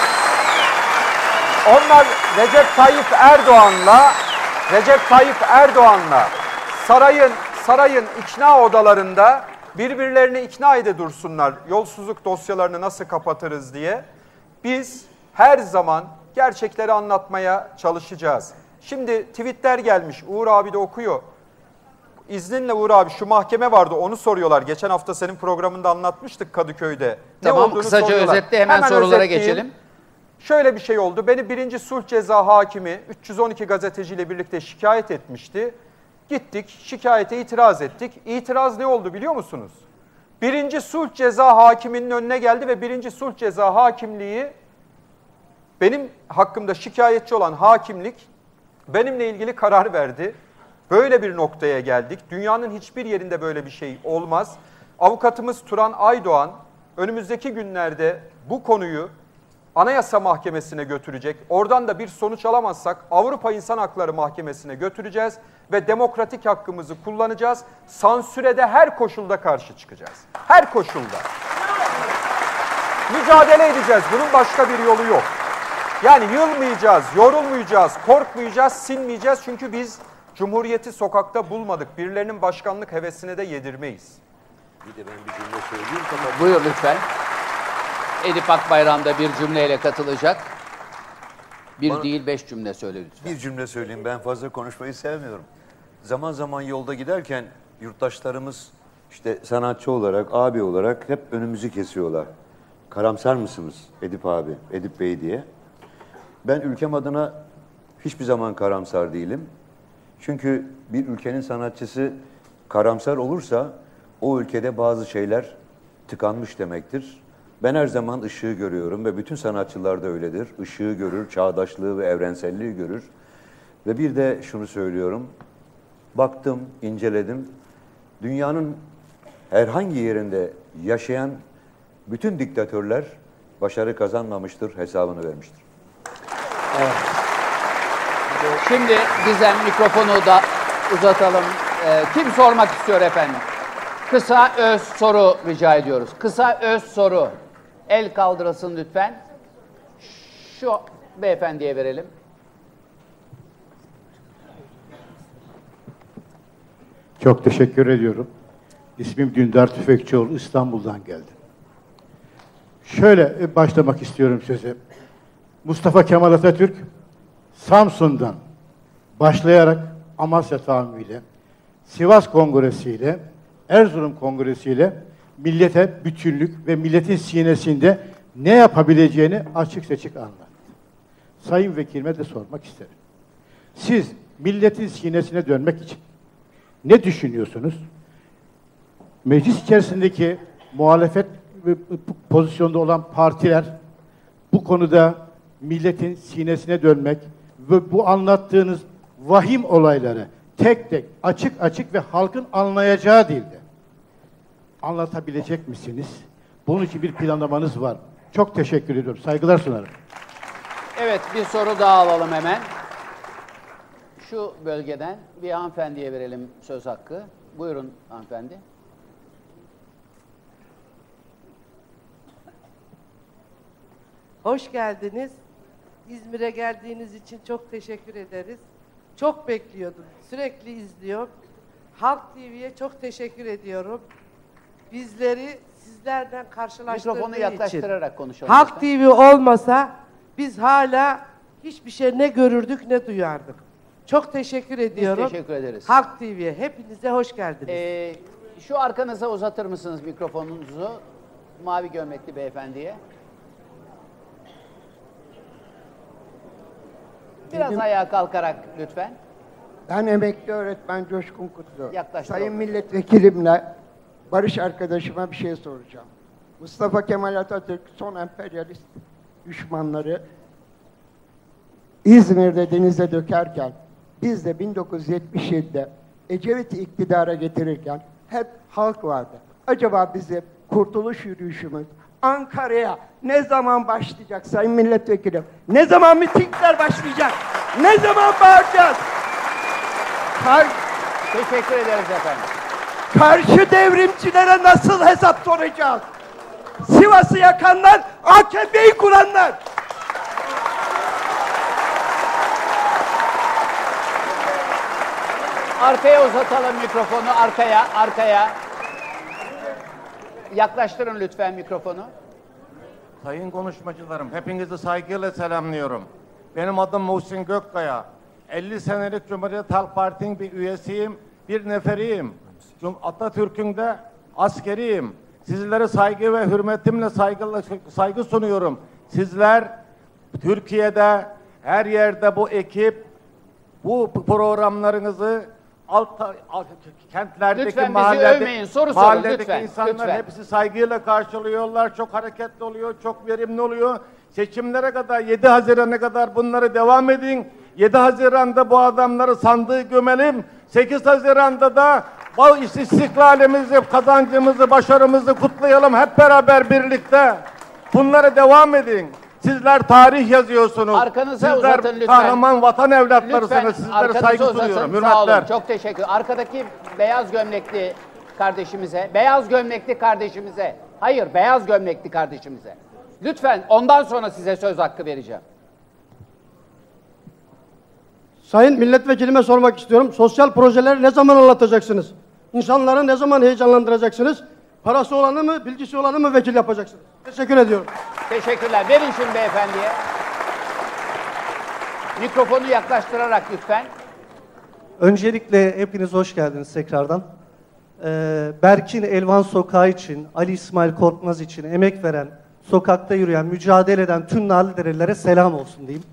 onlar Recep Tayyip Erdoğan'la Recep Tayyip Erdoğan'la sarayın sarayın ikna odalarında birbirlerini ikna ede dursunlar. Yolsuzluk dosyalarını nasıl kapatırız diye. Biz her zaman gerçekleri anlatmaya çalışacağız. Şimdi tweetler gelmiş. Uğur abi de okuyor. İzninle Uğur abi, şu mahkeme vardı, onu soruyorlar. Geçen hafta senin programında anlatmıştık Kadıköy'de. Tamam, ne olduğunu kısaca soruyorlar. özetle hemen, hemen sorulara özetleyeyim. geçelim. Şöyle bir şey oldu. Beni birinci sulh ceza hakimi üç yüz on iki gazeteciyle birlikte şikayet etmişti. Gittik, şikayete itiraz ettik. İtiraz ne oldu biliyor musunuz? Birinci sulh ceza hakiminin önüne geldi ve birinci sulh ceza hakimliği, benim hakkımda şikayetçi olan hakimlik benimle ilgili karar verdi. Böyle bir noktaya geldik. Dünyanın hiçbir yerinde böyle bir şey olmaz. Avukatımız Turan Aydoğan önümüzdeki günlerde bu konuyu Anayasa Mahkemesi'ne götürecek. Oradan da bir sonuç alamazsak Avrupa İnsan Hakları Mahkemesi'ne götüreceğiz ve demokratik hakkımızı kullanacağız. Sansüre de her koşulda karşı çıkacağız. Her koşulda. Mücadele edeceğiz. Bunun başka bir yolu yok. Yani yılmayacağız, yorulmayacağız, korkmayacağız, sinmeyeceğiz. Çünkü biz Cumhuriyeti sokakta bulmadık. Birilerinin başkanlık hevesine de yedirmeyiz. Bir de ben bir cümle söyleyeyim. Tamam. Buyur lütfen. Edip Akbayram da bir cümleyle katılacak. Bir Bana, değil beş cümle söyle lütfen. Bir cümle söyleyeyim. Ben fazla konuşmayı sevmiyorum. Zaman zaman yolda giderken yurttaşlarımız işte sanatçı olarak, abi olarak hep önümüzü kesiyorlar. Karamsar mısınız Edip abi, Edip Bey diye. Ben ülkem adına hiçbir zaman karamsar değilim. Çünkü bir ülkenin sanatçısı karamsar olursa o ülkede bazı şeyler tıkanmış demektir. Ben her zaman ışığı görüyorum ve bütün sanatçılar da öyledir. Işığı görür, çağdaşlığı ve evrenselliği görür. Ve bir de şunu söylüyorum. Baktım, inceledim. Dünyanın herhangi yerinde yaşayan bütün diktatörler başarı kazanmamıştır, hesabını vermiştir. Evet. Şimdi Gizem mikrofonu da uzatalım. Ee, kim sormak istiyor efendim? Kısa öz soru rica ediyoruz. Kısa öz soru. El kaldırılsın lütfen. Şu beyefendiye verelim. Çok teşekkür ediyorum. İsmim Dündar Tüfekçioğlu, İstanbul'dan geldim. Şöyle başlamak istiyorum söze. Mustafa Kemal Atatürk, Samsun'dan başlayarak Amasya tahammülüyle, Sivas Kongresi ile, Erzurum Kongresi ile millete bütünlük ve milletin sinesinde ne yapabileceğini açık seçik anlattı. Sayın Vekilime de sormak isterim. Siz milletin sinesine dönmek için ne düşünüyorsunuz? Meclis içerisindeki muhalefet pozisyonda olan partiler bu konuda milletin sinesine dönmek ve bu anlattığınız vahim olayları tek tek, açık açık ve halkın anlayacağı dilde anlatabilecek misiniz? Bunun için bir planlamanız var. Çok teşekkür ediyorum. Saygılar sunarım. Evet, bir soru daha alalım hemen. Şu bölgeden bir hanımefendiye verelim söz hakkı. Buyurun hanımefendi. Hoş geldiniz. İzmir'e geldiğiniz için çok teşekkür ederiz. Çok bekliyordum. Sürekli izliyorum. Halk T V'ye çok teşekkür ediyorum. Bizleri sizlerden karşılaştırdığı Mikrofonu için. yaklaştırarak konuşalım. Halk lütfen. T V olmasa biz hala hiçbir şey ne görürdük ne duyardık. Çok teşekkür ediyorum. Biz teşekkür ederiz. Halk T V'ye hepinize hoş geldiniz. Ee, şu arkanıza uzatır mısınız mikrofonunuzu? Mavi gömlekli beyefendiye. Biraz Benim- ayağa kalkarak lütfen. Ben emekli öğretmen Coşkun Kutlu. Yaklaştıralım. Sayın milletvekilimle Barış arkadaşıma bir şey soracağım. Mustafa Kemal Atatürk son emperyalist düşmanları İzmir'de denize dökerken biz de bin dokuz yüz yetmiş yedide Ecevit'i iktidara getirirken hep halk vardı. Acaba bizim kurtuluş yürüyüşümüz Ankara'ya ne zaman başlayacak sayın milletvekilim? Ne zaman mitingler başlayacak? Ne zaman bağıracağız? Kar Teşekkür ederiz efendim. karşı devrimcilere nasıl hesap soracağız? Sivas'ı yakanlar, A K P'yi kuranlar. Arkaya uzatalım mikrofonu, arkaya, arkaya. Yaklaştırın lütfen mikrofonu. Sayın konuşmacılarım, hepinizi saygıyla selamlıyorum. Benim adım Muhsin Gökkaya. elli senelik Cumhuriyet Halk Partisi'nin bir üyesiyim, bir neferiyim. Atatürk'ün de askeriyim. Sizlere saygı ve hürmetimle saygı, saygı sunuyorum. Sizler Türkiye'de her yerde bu ekip, bu programlarınızı alt, alt kentlerdeki lütfen mahallede, bizi övmeyin, soru sorun mahalledeki lütfen. insanlar lütfen. hepsi saygıyla karşılıyorlar. Çok hareketli oluyor, çok verimli oluyor. Seçimlere kadar, yedi Haziran'a kadar bunları devam edin. yedi Haziran'da bu adamları sandığı gömelim. sekiz Haziran'da da bu istiklalimizi, kazancımızı, başarımızı kutlayalım hep beraber birlikte. Bunlara devam edin. Sizler tarih yazıyorsunuz. Arkanıza Sizler uzatın lütfen. kahraman vatan evlatlarısınız. Lütfen Sizlere arkanızı saygı uzatın. sunuyorum. Sağ olun. Hürmetler. Çok teşekkür. Arkadaki beyaz gömlekli kardeşimize, beyaz gömlekli kardeşimize, hayır beyaz gömlekli kardeşimize. Lütfen ondan sonra size söz hakkı vereceğim. Sayın milletvekilime sormak istiyorum. Sosyal projeleri ne zaman anlatacaksınız? İnsanları ne zaman heyecanlandıracaksınız? Parası olanı mı, bilgisi olanı mı vekil yapacaksınız? Teşekkür ediyorum. Teşekkürler. Verin şimdi beyefendiye. Mikrofonu yaklaştırarak lütfen. Öncelikle hepiniz hoş geldiniz tekrardan. Ee, Berkin Elvan Sokağı için, Ali İsmail Korkmaz için emek veren, sokakta yürüyen, mücadele eden tüm Narlıderelilere selam olsun diyeyim.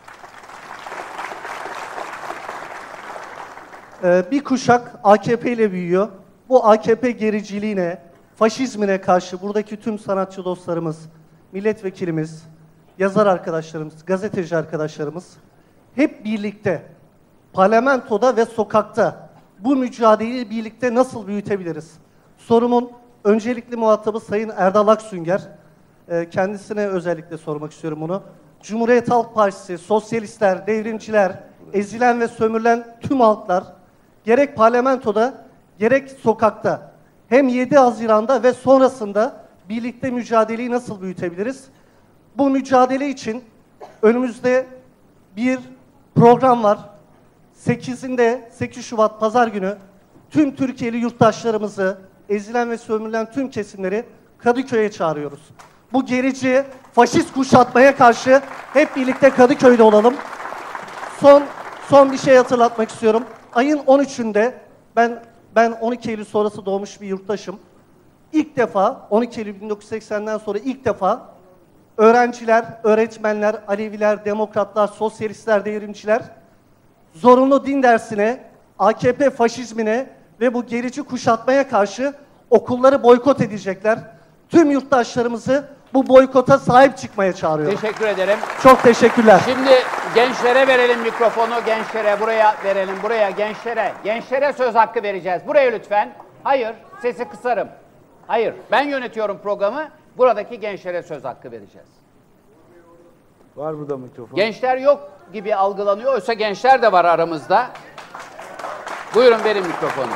Ee, bir kuşak A K P ile büyüyor. Bu A K P gericiliğine, faşizmine karşı buradaki tüm sanatçı dostlarımız, milletvekilimiz, yazar arkadaşlarımız, gazeteci arkadaşlarımız hep birlikte parlamentoda ve sokakta bu mücadeleyi birlikte nasıl büyütebiliriz? Sorumun öncelikli muhatabı Sayın Erdal Aksünger. Ee, kendisine özellikle sormak istiyorum bunu. Cumhuriyet Halk Partisi, sosyalistler, devrimciler, ezilen ve sömürülen tüm halklar gerek parlamentoda gerek sokakta hem yedi Haziran'da ve sonrasında birlikte mücadeleyi nasıl büyütebiliriz? Bu mücadele için önümüzde bir program var. sekizinde sekiz Şubat Pazar günü tüm Türkiye'li yurttaşlarımızı, ezilen ve sömürülen tüm kesimleri Kadıköy'e çağırıyoruz. Bu gerici, faşist kuşatmaya karşı hep birlikte Kadıköy'de olalım. Son son bir şey hatırlatmak istiyorum. Ayın on üçünde ben ben on iki Eylül sonrası doğmuş bir yurttaşım. İlk defa on iki Eylül bin dokuz yüz seksenden sonra ilk defa öğrenciler, öğretmenler, Aleviler, demokratlar, sosyalistler, devrimciler zorunlu din dersine, A K P faşizmine ve bu gerici kuşatmaya karşı okulları boykot edecekler. Tüm yurttaşlarımızı bu boykota sahip çıkmaya çağırıyorum. Teşekkür ederim. Çok teşekkürler. Şimdi gençlere verelim mikrofonu, gençlere buraya verelim, buraya gençlere. Gençlere söz hakkı vereceğiz. Buraya lütfen. Hayır, sesi kısarım. Hayır, ben yönetiyorum programı. Buradaki gençlere söz hakkı vereceğiz. Var burada mikrofon. Gençler yok gibi algılanıyor. Oysa gençler de var aramızda. Buyurun verin mikrofonu.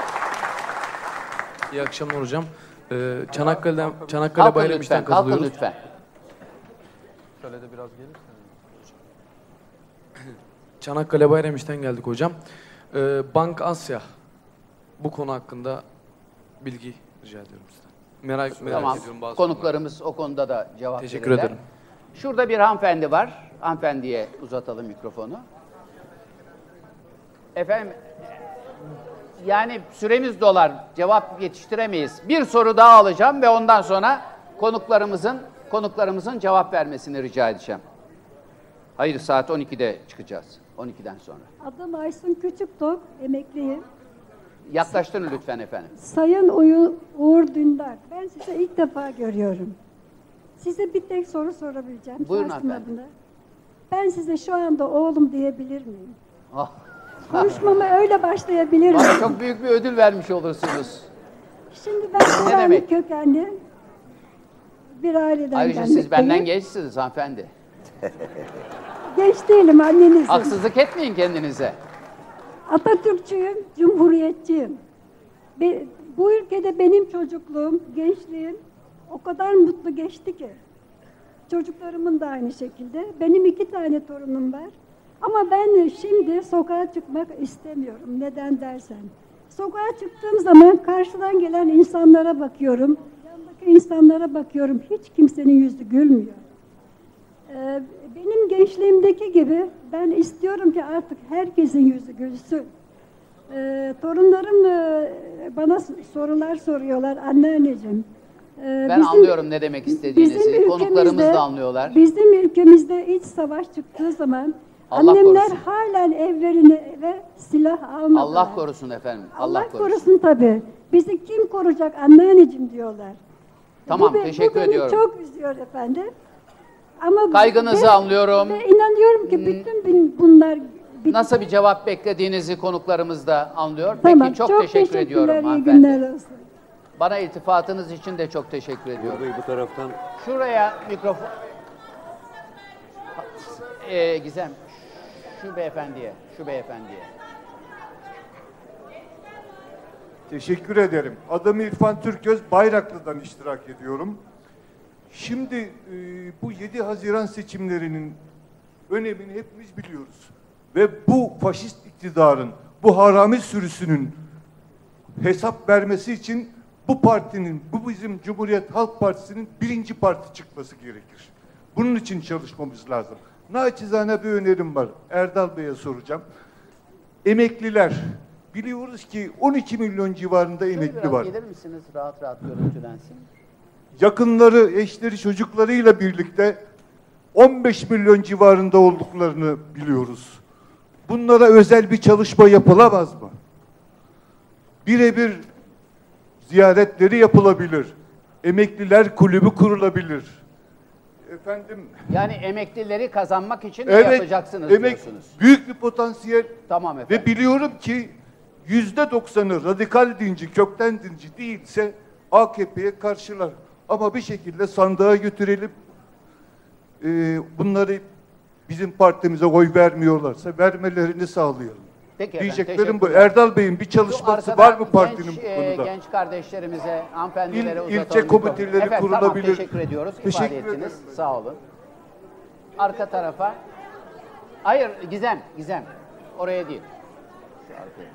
İyi akşamlar hocam. Ee, Çanakkale'den Çanakkale Kalkın Bayram lütfen, işten kalkın katılıyoruz. lütfen. Şöyle de biraz gelirsen. Çanakkale Bayram işten geldik hocam. Ee, Bank Asya bu konu hakkında bilgi rica ediyorum sizden. Merak, merak Tamam. ediyorum bazı Konuklarımız konuları. o konuda da cevap Teşekkür verirler. ederim. Şurada bir hanımefendi var. Hanımefendiye uzatalım mikrofonu. Efendim, yani süremiz dolar. Cevap yetiştiremeyiz. Bir soru daha alacağım ve ondan sonra konuklarımızın konuklarımızın cevap vermesini rica edeceğim. Hayır, saat on ikide çıkacağız. on ikiden sonra. Adım Aysun Küçüktok, emekliyim. Yaklaştırın lütfen efendim. Sayın Uyu, Uğur Dündar, ben sizi ilk defa görüyorum. Size bir tek soru sorabileceğim. Buyurun şahsım efendim. adına. Ben size şu anda oğlum diyebilir miyim? Ah. Konuşmama öyle başlayabilir Bana miyim? çok büyük bir ödül vermiş olursunuz. Şimdi ben Ne demek? Selanik kökenli bir aileden Ayrıca gelmekteyim. siz benden gençsiniz hanımefendi. Genç değilim, annenizim. Haksızlık etmeyin kendinize. Atatürkçüyüm, cumhuriyetçiyim. Be- bu ülkede benim çocukluğum, gençliğim o kadar mutlu geçti ki. Çocuklarımın da aynı şekilde. Benim iki tane torunum var. Ama ben şimdi sokağa çıkmak istemiyorum. Neden dersen. Sokağa çıktığım zaman karşıdan gelen insanlara bakıyorum. Yandaki insanlara bakıyorum. Hiç kimsenin yüzü gülmüyor. Ee, benim gençliğimdeki gibi ben istiyorum ki artık herkesin yüzü gülsün. Ee, torunlarım e, bana sorular soruyorlar. Anneanneciğim. E, ben bizim, anlıyorum ne demek istediğinizi. Konuklarımız da anlıyorlar. Bizim ülkemizde iç savaş çıktığı zaman Allah annemler korusun. Halen evlerine ve silah almadılar. Allah korusun efendim. Allah, Allah korusun. korusun tabii. Bizi kim koruyacak anneanneciğim diyorlar. Tamam, bu, teşekkür bu ediyorum. Bu beni çok üzüyor efendim. Ama kaygınızı ve, anlıyorum. Ve inanıyorum ki bütün bunlar... Bütün... Nasıl bir cevap beklediğinizi konuklarımız da anlıyor. Tamam, Peki çok, çok teşekkür ediyorum iyi hanımefendi. günler olsun. Bana iltifatınız için de çok teşekkür ediyorum. Burayı bu taraftan... Şuraya mikrofon... Ee, Gizem, şu beyefendiye, şu beyefendiye. Teşekkür ederim. Adım İrfan Türköz, Bayraklı'dan iştirak ediyorum. Şimdi e, bu yedi Haziran seçimlerinin önemini hepimiz biliyoruz. Ve bu faşist iktidarın, bu harami sürüsünün hesap vermesi için bu partinin, bu bizim Cumhuriyet Halk Partisi'nin birinci parti çıkması gerekir. Bunun için çalışmamız lazım. Naçizane bir önerim var. Erdal Bey'e soracağım. Emekliler, biliyoruz ki on iki milyon civarında Şöyle emekli biraz var. Gelir misiniz? Rahat rahat görüntülensin. Yakınları, eşleri, çocuklarıyla birlikte on beş milyon civarında olduklarını biliyoruz. Bunlara özel bir çalışma yapılamaz mı? Birebir ziyaretleri yapılabilir. Emekliler kulübü kurulabilir. Efendim. Yani emeklileri kazanmak için evet, ne yapacaksınız emek, diyorsunuz? Büyük bir potansiyel. Tamam efendim. Ve biliyorum ki yüzde doksanı radikal dinci, kökten dinci değilse A K P'ye karşılar. Ama bir şekilde sandığa götürelim. Ee, bunları bizim partimize oy vermiyorlarsa vermelerini sağlayalım. Peki diyeceklerim bu. Erdal Bey'in bir çalışması var mı partinin genç, bu konuda? Genç kardeşlerimize, hanımefendilere İl, uzatalım. ilçe komiteleri efendim, kurulabilir. Tamam, teşekkür ediyoruz. Teşekkür İfade ettiniz. ederim. Sağ olun. Arka tarafa. Hayır, Gizem, Gizem. Oraya değil. Şu arkaya.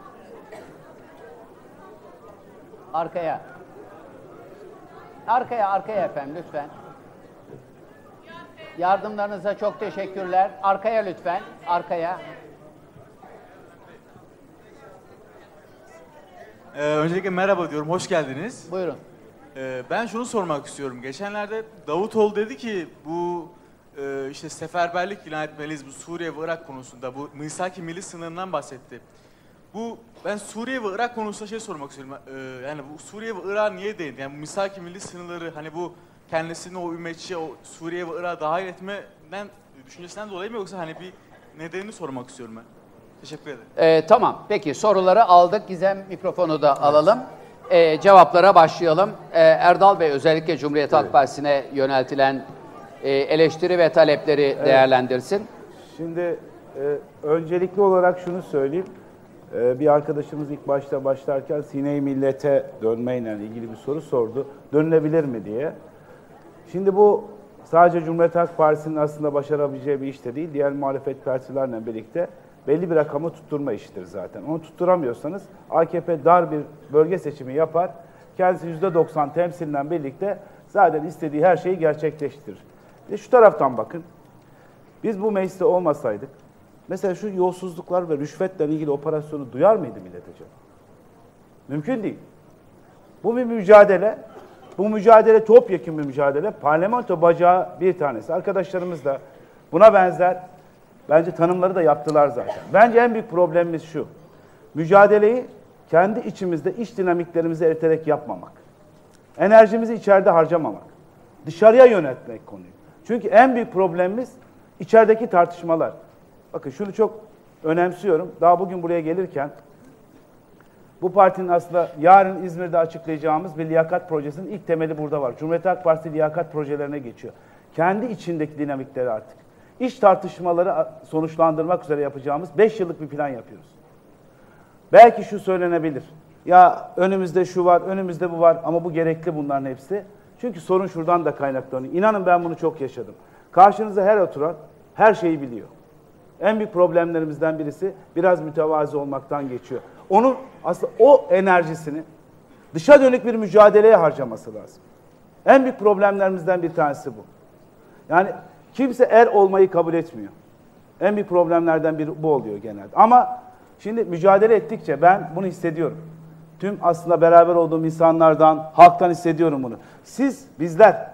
Arkaya. Arkaya, arkaya efendim lütfen. Yardımlarınıza çok teşekkürler. Arkaya lütfen, arkaya. Ee, öncelikle merhaba diyorum, hoş geldiniz. Buyurun. Ee, ben şunu sormak istiyorum. Geçenlerde Davutoğlu dedi ki bu e, işte seferberlik ilan etmeliyiz bu Suriye ve Irak konusunda. Bu Misak-ı Milli sınırından bahsetti. Bu ben Suriye ve Irak konusunda şey sormak istiyorum. Ee, yani bu Suriye ve Irak niye değindi? Yani bu Misak-ı Milli sınırları hani bu kendisini o ümmetçi, o Suriye ve Irak'a dahil etmeden düşüncesinden dolayı mı yoksa hani bir nedenini sormak istiyorum ben. Teşekkür ederim. Ee, tamam. Peki soruları aldık. Gizem mikrofonu da alalım. Ee, cevaplara başlayalım. Ee, Erdal Bey özellikle Cumhuriyet Halk evet. Partisi'ne yöneltilen e, eleştiri ve talepleri evet. değerlendirsin. Şimdi e, öncelikli olarak şunu söyleyeyim. E, bir arkadaşımız ilk başta başlarken Sine-i Millet'e dönmeyle ilgili bir soru sordu. Dönülebilir mi diye. Şimdi bu sadece Cumhuriyet Halk Partisi'nin aslında başarabileceği bir iş de değil. Diğer muhalefet partilerle birlikte belli bir rakamı tutturma işidir zaten. Onu tutturamıyorsanız A K P dar bir bölge seçimi yapar. Kendisi yüzde doksan temsilen birlikte zaten istediği her şeyi gerçekleştirir. Ve şu taraftan bakın. Biz bu mecliste olmasaydık, mesela şu yolsuzluklar ve rüşvetle ilgili operasyonu duyar mıydı millet acaba? Mümkün değil. Bu bir mücadele. Bu mücadele topyekun bir mücadele. Parlamento bacağı bir tanesi. Arkadaşlarımız da buna benzer bence tanımları da yaptılar zaten. Bence en büyük problemimiz şu. Mücadeleyi kendi içimizde iç dinamiklerimizi eriterek yapmamak. Enerjimizi içeride harcamamak. Dışarıya yönetmek konuyu. Çünkü en büyük problemimiz içerideki tartışmalar. Bakın şunu çok önemsiyorum. Daha bugün buraya gelirken bu partinin aslında yarın İzmir'de açıklayacağımız bir liyakat projesinin ilk temeli burada var. Cumhuriyet Halk Partisi liyakat projelerine geçiyor. Kendi içindeki dinamikleri artık. İç tartışmaları sonuçlandırmak üzere yapacağımız beş yıllık bir plan yapıyoruz. Belki şu söylenebilir. Ya önümüzde şu var, önümüzde bu var ama bu gerekli bunların hepsi. Çünkü sorun şuradan da kaynaklanıyor. İnanın ben bunu çok yaşadım. Karşınıza her oturan her şeyi biliyor. En büyük problemlerimizden birisi biraz mütevazi olmaktan geçiyor. Onun aslında o enerjisini dışa dönük bir mücadeleye harcaması lazım. En büyük problemlerimizden bir tanesi bu. Yani kimse er olmayı kabul etmiyor. En büyük problemlerden biri bu oluyor genelde. Ama şimdi mücadele ettikçe ben bunu hissediyorum. Tüm aslında beraber olduğum insanlardan, halktan hissediyorum bunu. Siz, bizler,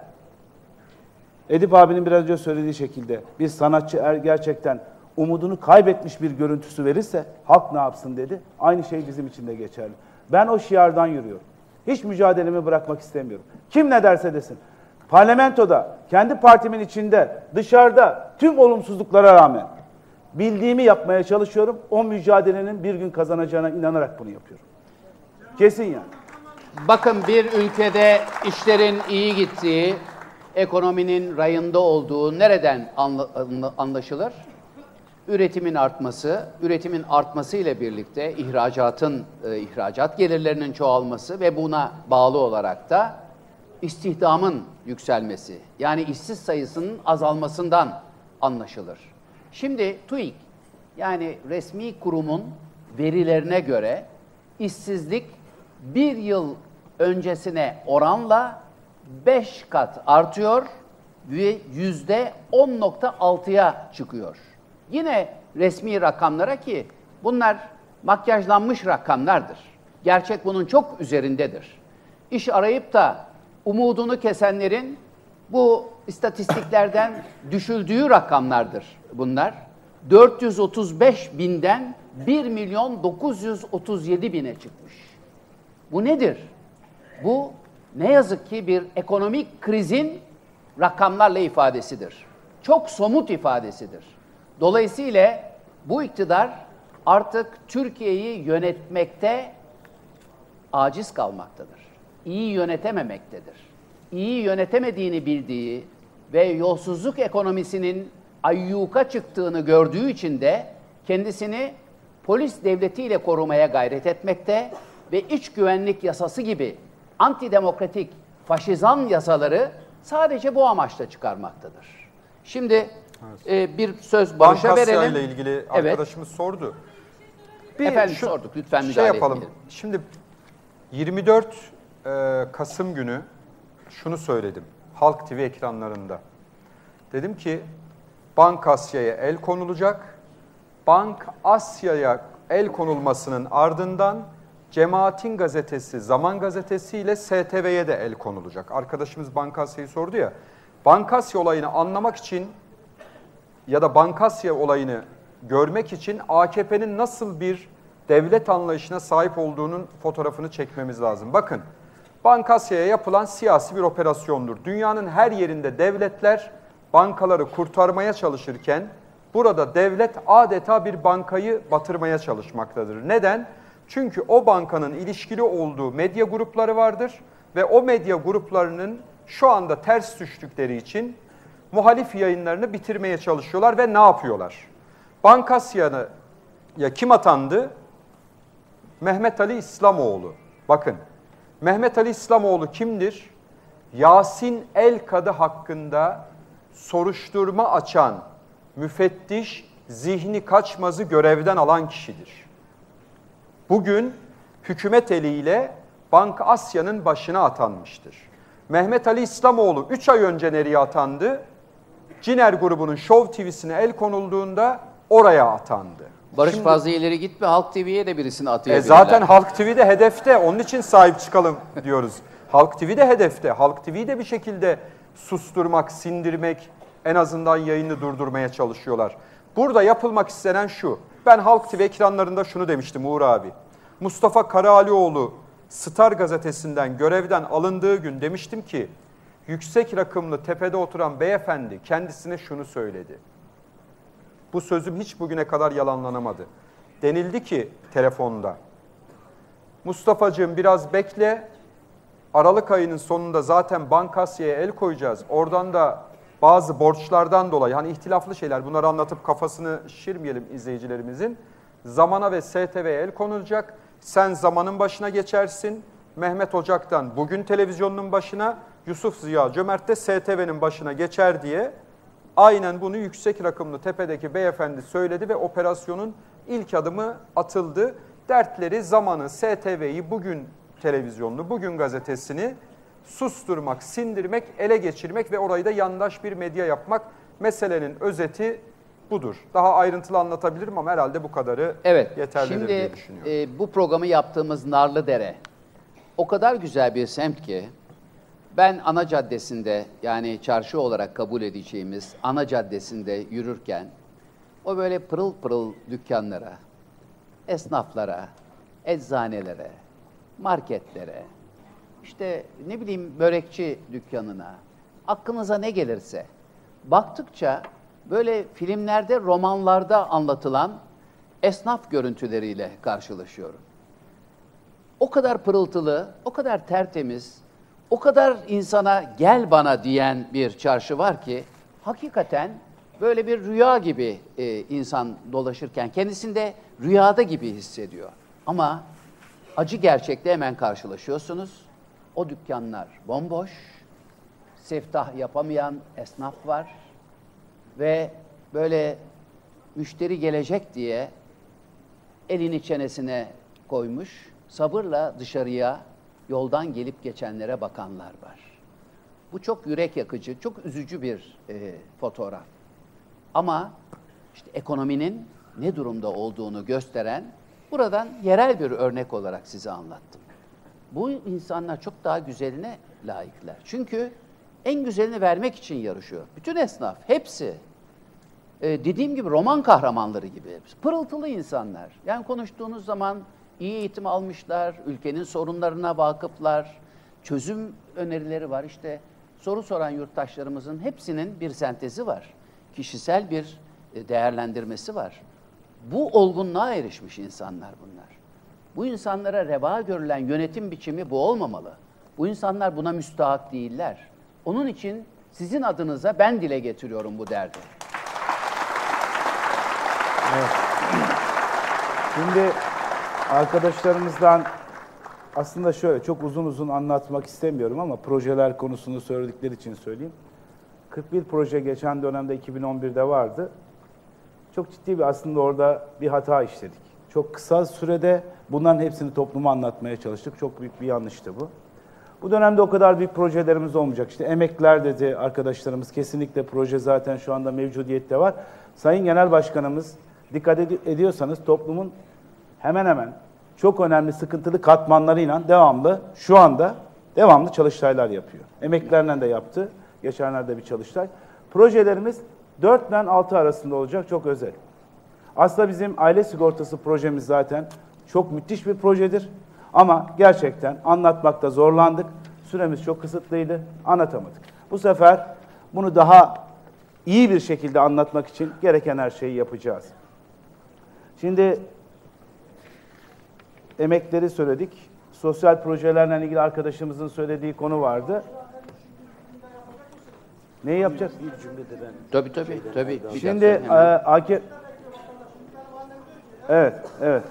Edip abinin biraz önce söylediği şekilde bir sanatçı er gerçekten umudunu kaybetmiş bir görüntüsü verirse halk ne yapsın dedi. Aynı şey bizim için de geçerli. Ben o şiardan yürüyorum. Hiç mücadelemi bırakmak istemiyorum. Kim ne derse desin. Parlamentoda, kendi partimin içinde, dışarıda tüm olumsuzluklara rağmen bildiğimi yapmaya çalışıyorum. O mücadelenin bir gün kazanacağına inanarak bunu yapıyorum. Kesin yani. Bakın bir ülkede işlerin iyi gittiği, ekonominin rayında olduğu nereden anlaşılır? Üretimin artması, üretimin artması ile birlikte ihracatın, e, ihracat gelirlerinin çoğalması ve buna bağlı olarak da istihdamın yükselmesi, yani işsiz sayısının azalmasından anlaşılır. Şimdi TÜİK, yani resmi kurumun verilerine göre işsizlik bir yıl öncesine oranla beş kat artıyor ve yüzde on nokta altıya çıkıyor. Yine resmi rakamlara, ki bunlar makyajlanmış rakamlardır. Gerçek bunun çok üzerindedir. İş arayıp da umudunu kesenlerin bu istatistiklerden düşüldüğü rakamlardır bunlar. dört yüz otuz beş binden bir milyon dokuz yüz otuz yedi bine çıkmış. Bu nedir? Bu ne yazık ki bir ekonomik krizin rakamlarla ifadesidir. Çok somut ifadesidir. Dolayısıyla bu iktidar artık Türkiye'yi yönetmekte aciz kalmaktadır. İyi yönetememektedir. İyi yönetemediğini bildiği ve yolsuzluk ekonomisinin ayyuka çıktığını gördüğü için de kendisini polis devletiyle korumaya gayret etmekte ve iç güvenlik yasası gibi antidemokratik, faşizan yasaları sadece bu amaçla çıkarmaktadır. Şimdi e, bir söz Barış'a verelim. Bankasya ile ilgili arkadaşımız evet. sordu. Bir Efendim şu, sorduk, lütfen müdahale şey yapalım. etmeyelim. Şimdi yirmi dört Kasım günü şunu söyledim Halk T V ekranlarında. Dedim ki Bank Asya'ya el konulacak. Bank Asya'ya el konulmasının ardından Cemaat'in gazetesi, Zaman Gazetesi ile S T V'ye de el konulacak. Arkadaşımız Bank Asya'yı sordu ya. Bank Asya olayını anlamak için ya da Bank Asya olayını görmek için A K P'nin nasıl bir devlet anlayışına sahip olduğunun fotoğrafını çekmemiz lazım. Bakın, Bank Asya'ya yapılan siyasi bir operasyondur. Dünyanın her yerinde devletler bankaları kurtarmaya çalışırken burada devlet adeta bir bankayı batırmaya çalışmaktadır. Neden? Çünkü o bankanın ilişkili olduğu medya grupları vardır ve o medya gruplarının şu anda ters düştükleri için muhalif yayınlarını bitirmeye çalışıyorlar ve ne yapıyorlar? Bank Asya'ya kim atandı? Mehmet Ali İslamoğlu. Bakın, Mehmet Ali İslamoğlu kimdir? Yasin El-Kadı hakkında soruşturma açan müfettiş Zihni Kaçmaz'ı görevden alan kişidir. Bugün hükümet eliyle Bank Asya'nın başına atanmıştır. Mehmet Ali İslamoğlu üç ay önce nereye atandı? Ciner grubunun Show T V'sine el konulduğunda oraya atandı. Barış Şimdi, fazla ileri gitme, Halk T V'ye de birisini atıyor. E zaten Halk T V'de hedefte, onun için sahip çıkalım diyoruz. Halk T V'de hedefte, Halk T V'yi de bir şekilde susturmak, sindirmek, en azından yayını durdurmaya çalışıyorlar. Burada yapılmak istenen şu, ben Halk T V ekranlarında şunu demiştim Uğur abi. Mustafa Karaalioğlu Star gazetesinden görevden alındığı gün demiştim ki, yüksek rakımlı tepede oturan beyefendi kendisine şunu söyledi. Bu sözüm hiç bugüne kadar yalanlanamadı. Denildi ki telefonda, Mustafa'cığım biraz bekle, Aralık ayının sonunda zaten Bank Asya'ya el koyacağız. Oradan da bazı borçlardan dolayı, hani ihtilaflı şeyler, bunları anlatıp kafasını şişirmeyelim izleyicilerimizin. Zaman'a ve S T V'ye el konulacak. Sen Zaman'ın başına geçersin. Mehmet Ocak'tan Bugün televizyonunun başına, Yusuf Ziya Cömert de S T V'nin başına geçer diye Aynen bunu yüksek rakımlı tepedeki beyefendi söyledi ve operasyonun ilk adımı atıldı. Dertleri, zamanı, S T V'yi, bugün televizyonunu, bugün gazetesini susturmak, sindirmek, ele geçirmek ve orayı da yandaş bir medya yapmak. Meselenin özeti budur. Daha ayrıntılı anlatabilirim ama herhalde bu kadarı evet, yeterlidir şimdi, diye düşünüyorum. E, bu programı yaptığımız Narlıdere o kadar güzel bir semt ki ben ana caddesinde, yani çarşı olarak kabul edeceğimiz ana caddesinde yürürken o böyle pırıl pırıl dükkanlara, esnaflara, eczanelere, marketlere, işte ne bileyim börekçi dükkanına, aklınıza ne gelirse baktıkça böyle filmlerde, romanlarda anlatılan esnaf görüntüleriyle karşılaşıyorum. O kadar pırıltılı, o kadar tertemiz, o kadar insana gel bana diyen bir çarşı var ki hakikaten böyle bir rüya gibi e, insan dolaşırken kendisinde rüyada gibi hissediyor. Ama acı gerçekle hemen karşılaşıyorsunuz. O dükkanlar bomboş, seftah yapamayan esnaf var ve böyle müşteri gelecek diye elini çenesine koymuş, sabırla dışarıya yoldan gelip geçenlere bakanlar var. Bu çok yürek yakıcı, çok üzücü bir e, fotoğraf. Ama işte ekonominin ne durumda olduğunu gösteren buradan yerel bir örnek olarak size anlattım. Bu insanlar çok daha güzeline layıklar. Çünkü en güzelini vermek için yarışıyor. Bütün esnaf, hepsi. Ee, dediğim gibi roman kahramanları gibi hepsi. Pırıltılı insanlar. Yani konuştuğunuz zaman iyi eğitim almışlar, ülkenin sorunlarına vakıflar, çözüm önerileri var. İşte soru soran yurttaşlarımızın hepsinin bir sentezi var. Kişisel bir değerlendirmesi var. Bu olgunluğa erişmiş insanlar bunlar. Bu insanlara reva görülen yönetim biçimi bu olmamalı. Bu insanlar buna müstahak değiller. Onun için sizin adınıza ben dile getiriyorum bu derdi. Evet. Şimdi arkadaşlarımızdan aslında şöyle çok uzun uzun anlatmak istemiyorum ama projeler konusunu söyledikleri için söyleyeyim. kırk bir proje geçen dönemde iki bin on birde vardı. Çok ciddi bir aslında orada bir hata işledik. Çok kısa sürede bunların hepsini topluma anlatmaya çalıştık. Çok büyük bir yanlıştı bu. Bu dönemde o kadar büyük projelerimiz olmayacak. İşte emekler dedi arkadaşlarımız, kesinlikle proje zaten şu anda mevcudiyette var. Sayın Genel Başkanımız dikkat ed- ediyorsanız toplumun hemen hemen çok önemli sıkıntılı katmanlarıyla devamlı şu anda devamlı çalıştaylar yapıyor. Emeklerle de yaptı. Geçenlerde bir çalıştay. Projelerimiz dört ile altı arasında olacak, çok özel. Aslında bizim aile sigortası projemiz zaten çok müthiş bir projedir. Ama gerçekten anlatmakta zorlandık. Süremiz çok kısıtlıydı, anlatamadık. Bu sefer bunu daha iyi bir şekilde anlatmak için gereken her şeyi yapacağız. Şimdi emekleri söyledik. Sosyal projelerle ilgili arkadaşımızın söylediği konu vardı. Neyi yapacağız? Bir cümlede ben. Tabii tabii. tabii. Bir Şimdi e, A K... Evet, evet.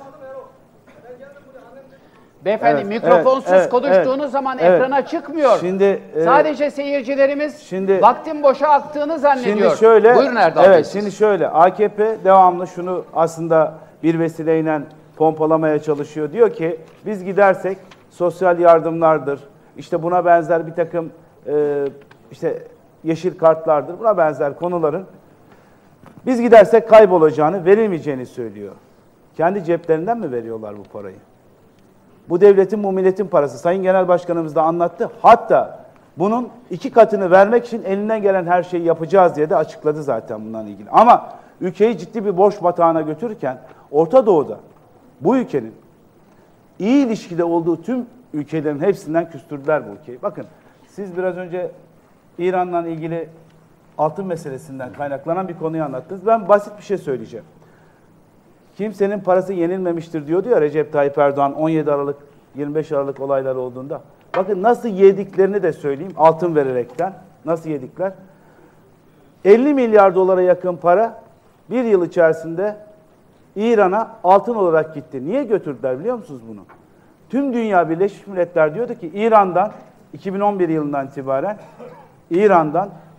Beyefendi Evet, mikrofonsuz evet, konuştuğunuz evet, zaman evet. ekrana çıkmıyor. Şimdi e, sadece seyircilerimiz şimdi, vaktin boşa aktığını zannediyor. Şimdi şöyle, Buyurun Erdal evet, Bey. şimdi şöyle A K P devamlı şunu aslında bir vesileyle pompalamaya çalışıyor. Diyor ki biz gidersek sosyal yardımlardır, işte buna benzer bir takım e, işte yeşil kartlardır, buna benzer konuların biz gidersek kaybolacağını, verilmeyeceğini söylüyor. Kendi ceplerinden mi veriyorlar bu parayı? Bu devletin, bu milletin parası. Sayın Genel Başkanımız da anlattı. Hatta bunun iki katını vermek için elinden gelen her şeyi yapacağız diye de açıkladı zaten bundan ilgili. Ama ülkeyi ciddi bir borç batağına götürürken Orta Doğu'da bu ülkenin iyi ilişkide olduğu tüm ülkelerin hepsinden küstürdüler bu ülkeyi. Bakın siz biraz önce İran'la ilgili altın meselesinden kaynaklanan bir konuyu anlattınız. Ben basit bir şey söyleyeceğim. Kimsenin parası yenilmemiştir diyordu ya Recep Tayyip Erdoğan on yedi Aralık, yirmi beş Aralık olayları olduğunda. Bakın nasıl yediklerini de söyleyeyim altın vererekten. Nasıl yedikler? elli milyar dolara yakın para bir yıl içerisinde İran'a altın olarak gitti. Niye götürdüler biliyor musunuz bunu? Tüm dünya Birleşmiş Milletler diyordu ki İran'dan iki bin on bir yılından itibaren İran'dan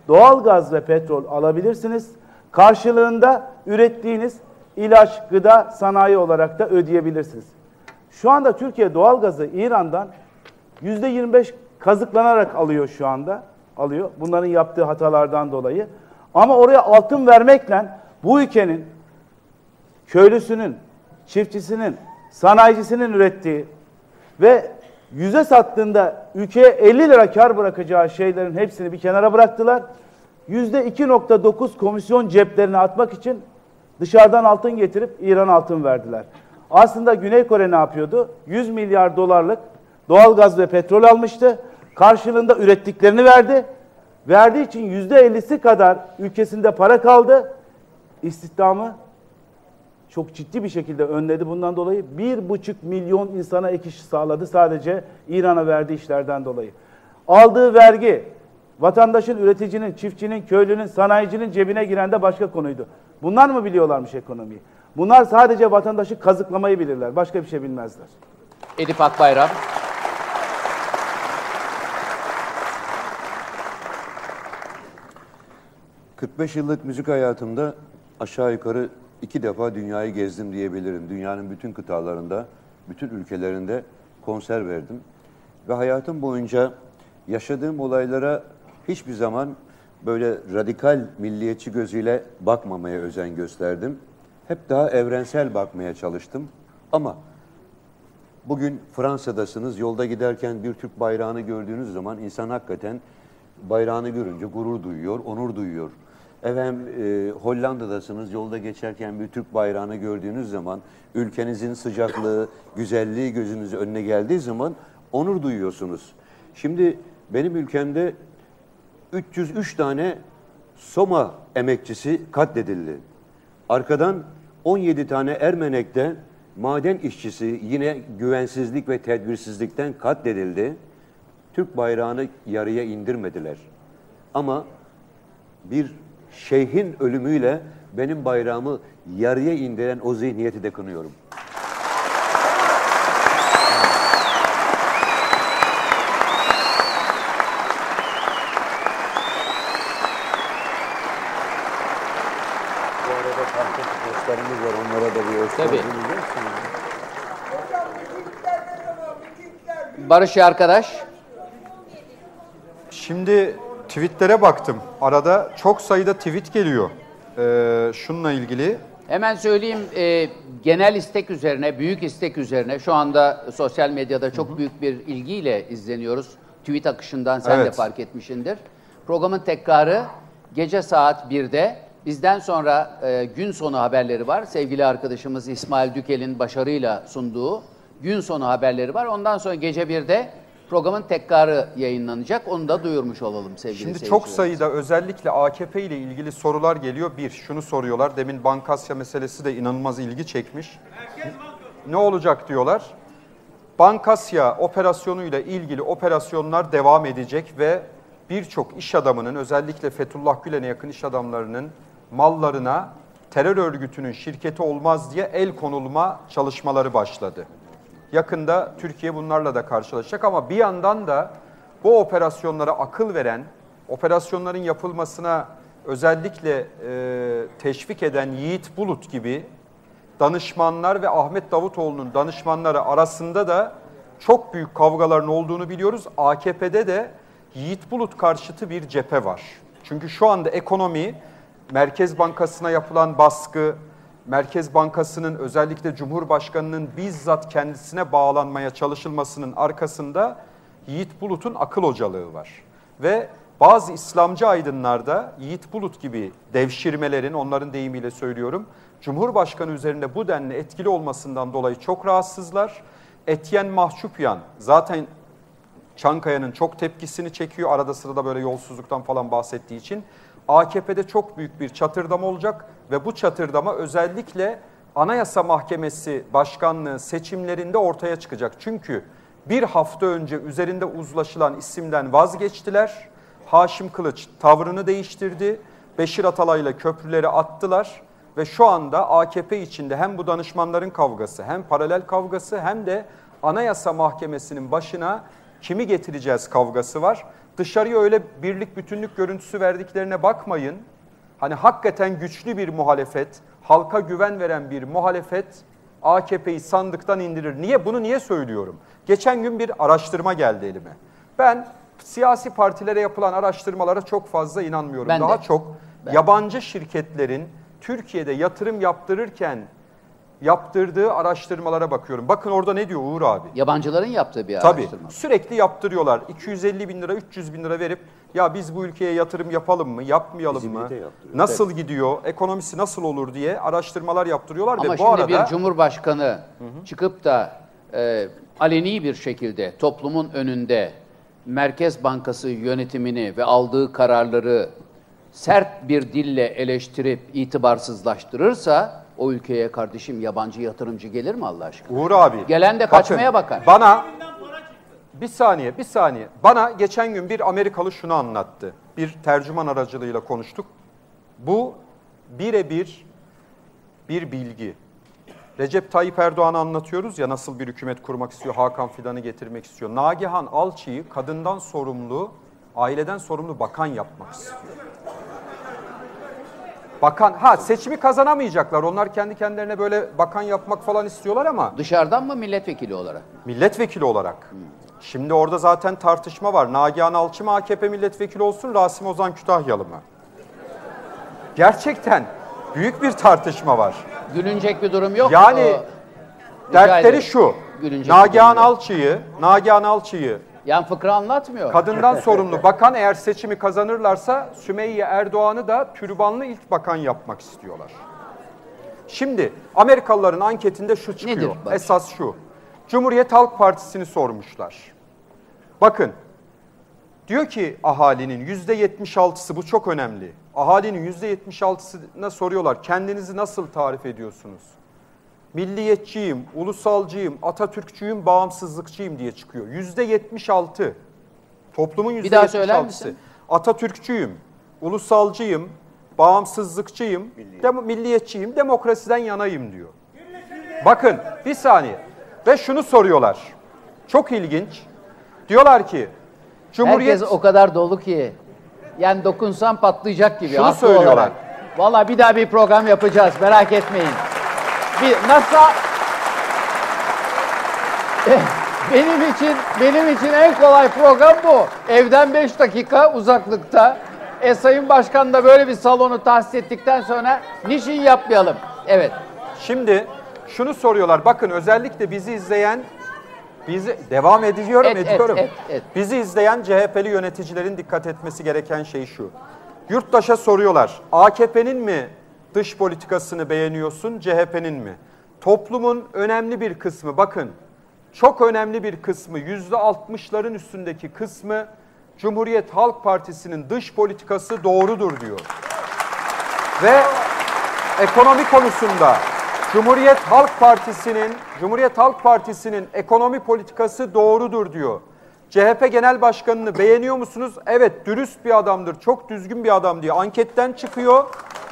doğalgaz ve petrol alabilirsiniz. Karşılığında ürettiğiniz ilaç, gıda, sanayi olarak da ödeyebilirsiniz. Şu anda Türkiye doğalgazı İran'dan yüzde yirmi beş kazıklanarak alıyor şu anda. Alıyor. Bunların yaptığı hatalardan dolayı. Ama oraya altın vermekle bu ülkenin köylüsünün, çiftçisinin, sanayicisinin ürettiği ve yüze sattığında ülkeye elli lira kar bırakacağı şeylerin hepsini bir kenara bıraktılar. yüzde iki nokta dokuz komisyon ceplerine atmak için dışarıdan altın getirip İran'a altın verdiler. Aslında Güney Kore ne yapıyordu? yüz milyar dolarlık doğalgaz ve petrol almıştı. Karşılığında ürettiklerini verdi. Verdiği için yüzde ellisi kadar ülkesinde para kaldı. İstihdamı çok ciddi bir şekilde önledi. Bundan dolayı bir buçuk milyon insana ek iş sağladı sadece İran'a verdiği işlerden dolayı. Aldığı vergi vatandaşın, üreticinin, çiftçinin, köylünün, sanayicinin cebine giren de başka konuydu. Bunlar mı biliyorlarmış ekonomiyi? Bunlar sadece vatandaşı kazıklamayı bilirler. Başka bir şey bilmezler. Edip Akbayram. kırk beş yıllık müzik hayatımda aşağı yukarı iki defa dünyayı gezdim diyebilirim. Dünyanın bütün kıtalarında, bütün ülkelerinde konser verdim. Ve hayatım boyunca yaşadığım olaylara hiçbir zaman böyle radikal milliyetçi gözüyle bakmamaya özen gösterdim. Hep daha evrensel bakmaya çalıştım. Ama bugün Fransa'dasınız, yolda giderken bir Türk bayrağını gördüğünüz zaman insan hakikaten bayrağını görünce gurur duyuyor, onur duyuyor. Efendim e, Hollanda'dasınız, yolda geçerken bir Türk bayrağını gördüğünüz zaman ülkenizin sıcaklığı, güzelliği gözünüzün önüne geldiği zaman onur duyuyorsunuz. Şimdi benim ülkemde üç yüz üç tane Soma emekçisi katledildi. Arkadan on yedi tane Ermenek'te maden işçisi yine güvensizlik ve tedbirsizlikten katledildi. Türk bayrağını yarıya indirmediler. Ama bir şeyhin ölümüyle benim bayrağımı yarıya indiren o zihniyeti de kınıyorum. Bu arada farklı dostlarımız var, onlara da bir ölçü. Tabii. Barış arkadaş. Şimdi tweetlere baktım. Arada çok sayıda tweet geliyor ee, şununla ilgili. Hemen söyleyeyim, e, genel istek üzerine, büyük istek üzerine şu anda sosyal medyada çok hı hı. büyük bir ilgiyle izleniyoruz. Tweet akışından sen evet. de fark etmişsindir. Programın tekrarı gece saat birde. Bizden sonra e, gün sonu haberleri var. Sevgili arkadaşımız İsmail Dükel'in başarıyla sunduğu gün sonu haberleri var. Ondan sonra gece birde programın tekrarı yayınlanacak. Onu da duyurmuş olalım sevgili Şimdi seyirciler. çok sayıda özellikle A K P ile ilgili sorular geliyor. Bir, şunu soruyorlar. Demin Bankasya meselesi de inanılmaz ilgi çekmiş. Ne olacak diyorlar. Bankasya operasyonuyla ilgili operasyonlar devam edecek ve birçok iş adamının, özellikle Fethullah Gülen'e yakın iş adamlarının mallarına terör örgütünün şirketi olmaz diye el konulma çalışmaları başladı. Yakında Türkiye bunlarla da karşılaşacak ama bir yandan da bu operasyonlara akıl veren, operasyonların yapılmasına özellikle e, teşvik eden Yiğit Bulut gibi danışmanlar ve Ahmet Davutoğlu'nun danışmanları arasında da çok büyük kavgaların olduğunu biliyoruz. A K P'de de Yiğit Bulut karşıtı bir cephe var. Çünkü şu anda ekonomi, Merkez Bankası'na yapılan baskı, Merkez Bankası'nın özellikle Cumhurbaşkanı'nın bizzat kendisine bağlanmaya çalışılmasının arkasında Yiğit Bulut'un akıl hocalığı var. Ve bazı İslamcı aydınlarda Yiğit Bulut gibi devşirmelerin, onların deyimiyle söylüyorum, Cumhurbaşkanı üzerinde bu denli etkili olmasından dolayı çok rahatsızlar. Etyen Mahçupyan zaten Çankaya'nın çok tepkisini çekiyor, arada sırada böyle yolsuzluktan falan bahsettiği için. A K P'de çok büyük bir çatırdama olacak ve bu çatırdama özellikle Anayasa Mahkemesi Başkanlığı seçimlerinde ortaya çıkacak. Çünkü bir hafta önce üzerinde uzlaşılan isimden vazgeçtiler. Haşim Kılıç tavrını değiştirdi. Beşir Atalay'la köprüleri attılar ve şu anda A K P içinde hem bu danışmanların kavgası, hem paralel kavgası, hem de Anayasa Mahkemesi'nin başına kimi getireceğiz kavgası var. dışarıya öyle birlik bütünlük görüntüsü verdiklerine bakmayın. Hani hakikaten güçlü bir muhalefet, halka güven veren bir muhalefet A K P'yi sandıktan indirir. Niye? Bunu niye söylüyorum? Geçen gün bir araştırma geldi elime. Ben siyasi partilere yapılan araştırmalara çok fazla inanmıyorum. Ben Daha de. çok Ben. yabancı şirketlerin Türkiye'de yatırım yaptırırken yaptırdığı araştırmalara bakıyorum. Bakın orada ne diyor Uğur abi? Yabancıların yaptığı bir Tabii, araştırma. sürekli yaptırıyorlar. iki yüz elli bin lira, üç yüz bin lira verip ya biz bu ülkeye yatırım yapalım mı, yapmayalım Bizim mı? ülke yaptırıyor. Nasıl gidiyor, ekonomisi nasıl olur diye araştırmalar yaptırıyorlar. Ama ve şimdi bu arada bir cumhurbaşkanı çıkıp da e, aleni bir şekilde toplumun önünde Merkez Bankası yönetimini ve aldığı kararları sert bir dille eleştirip itibarsızlaştırırsa o ülkeye kardeşim yabancı yatırımcı gelir mi Allah aşkına? Uğur abi. Gelen de kaçmaya bakar. Bana bir saniye, bir saniye. Bana geçen gün bir Amerikalı şunu anlattı. Bir tercüman aracılığıyla konuştuk. Bu birebir bir bilgi. Recep Tayyip Erdoğan'ı anlatıyoruz ya nasıl bir hükümet kurmak istiyor, Hakan Fidan'ı getirmek istiyor. Nagihan Alçı'yı kadından sorumlu, aileden sorumlu bakan yapmak istiyor. Bakan, ha seçimi kazanamayacaklar. Onlar kendi kendilerine böyle bakan yapmak falan istiyorlar ama. Dışarıdan mı milletvekili olarak? Milletvekili olarak. Hmm. Şimdi orada zaten tartışma var. Nagihan Alçı mı A K P milletvekili olsun, Rasim Ozan Kütahyalı mı? Gerçekten büyük bir tartışma var. Gülünecek bir durum yok. Yani o, dertleri şu. Nagihan Alçı'yı, Nagihan Alçı'yı yan fıkra anlatmıyor. Kadından sorumlu bakan eğer seçimi kazanırlarsa Sümeyye Erdoğan'ı da türbanlı ilk bakan yapmak istiyorlar. Şimdi Amerikalıların anketinde şu çıkıyor. Nedir? Esas şu. Cumhuriyet Halk Partisi'ni sormuşlar. Bakın. Diyor ki ahalinin yüzde yetmiş altısı, bu çok önemli. Ahalinin yüzde yetmiş altısına soruyorlar. Kendinizi nasıl tarif ediyorsunuz? Milliyetçiyim, ulusalcıyım, Atatürkçüyüm, bağımsızlıkçıyım diye çıkıyor. yüzde yetmiş altı. Toplumun yüzde yetmiş altısı. Atatürkçüyüm, ulusalcıyım, bağımsızlıkçıyım, dem- milliyetçiyim, demokrasiden yanayım diyor. Bakın bir saniye. Ve şunu soruyorlar. Çok ilginç. Diyorlar ki Cumhuriyet... Herkes o kadar dolu ki yani dokunsan patlayacak gibi. Şunu söylüyorlar. Valla bir daha bir program yapacağız, merak etmeyin. Bir, nasıl benim için benim için en kolay program bu. Evden beş dakika uzaklıkta. E Sayın Başkan da böyle bir salonu tahsis ettikten sonra niçin yapmayalım? Evet. Şimdi şunu soruyorlar. Bakın özellikle bizi izleyen bizi devam ediyorum et, ediyorum. Et, et, et. Bizi izleyen C H P'li yöneticilerin dikkat etmesi gereken şey şu. Yurttaşa soruyorlar. A K P'nin mi dış politikasını beğeniyorsun, C H P'nin mi? Toplumun önemli bir kısmı, bakın çok önemli bir kısmı, yüzde altmışların üstündeki kısmı Cumhuriyet Halk Partisi'nin dış politikası doğrudur diyor. Ve ekonomi konusunda Cumhuriyet Halk Partisi'nin Cumhuriyet Halk Partisi'nin ekonomi politikası doğrudur diyor. C H P Genel Başkanı'nı beğeniyor musunuz? Evet, dürüst bir adamdır, çok düzgün bir adam diye anketten çıkıyor.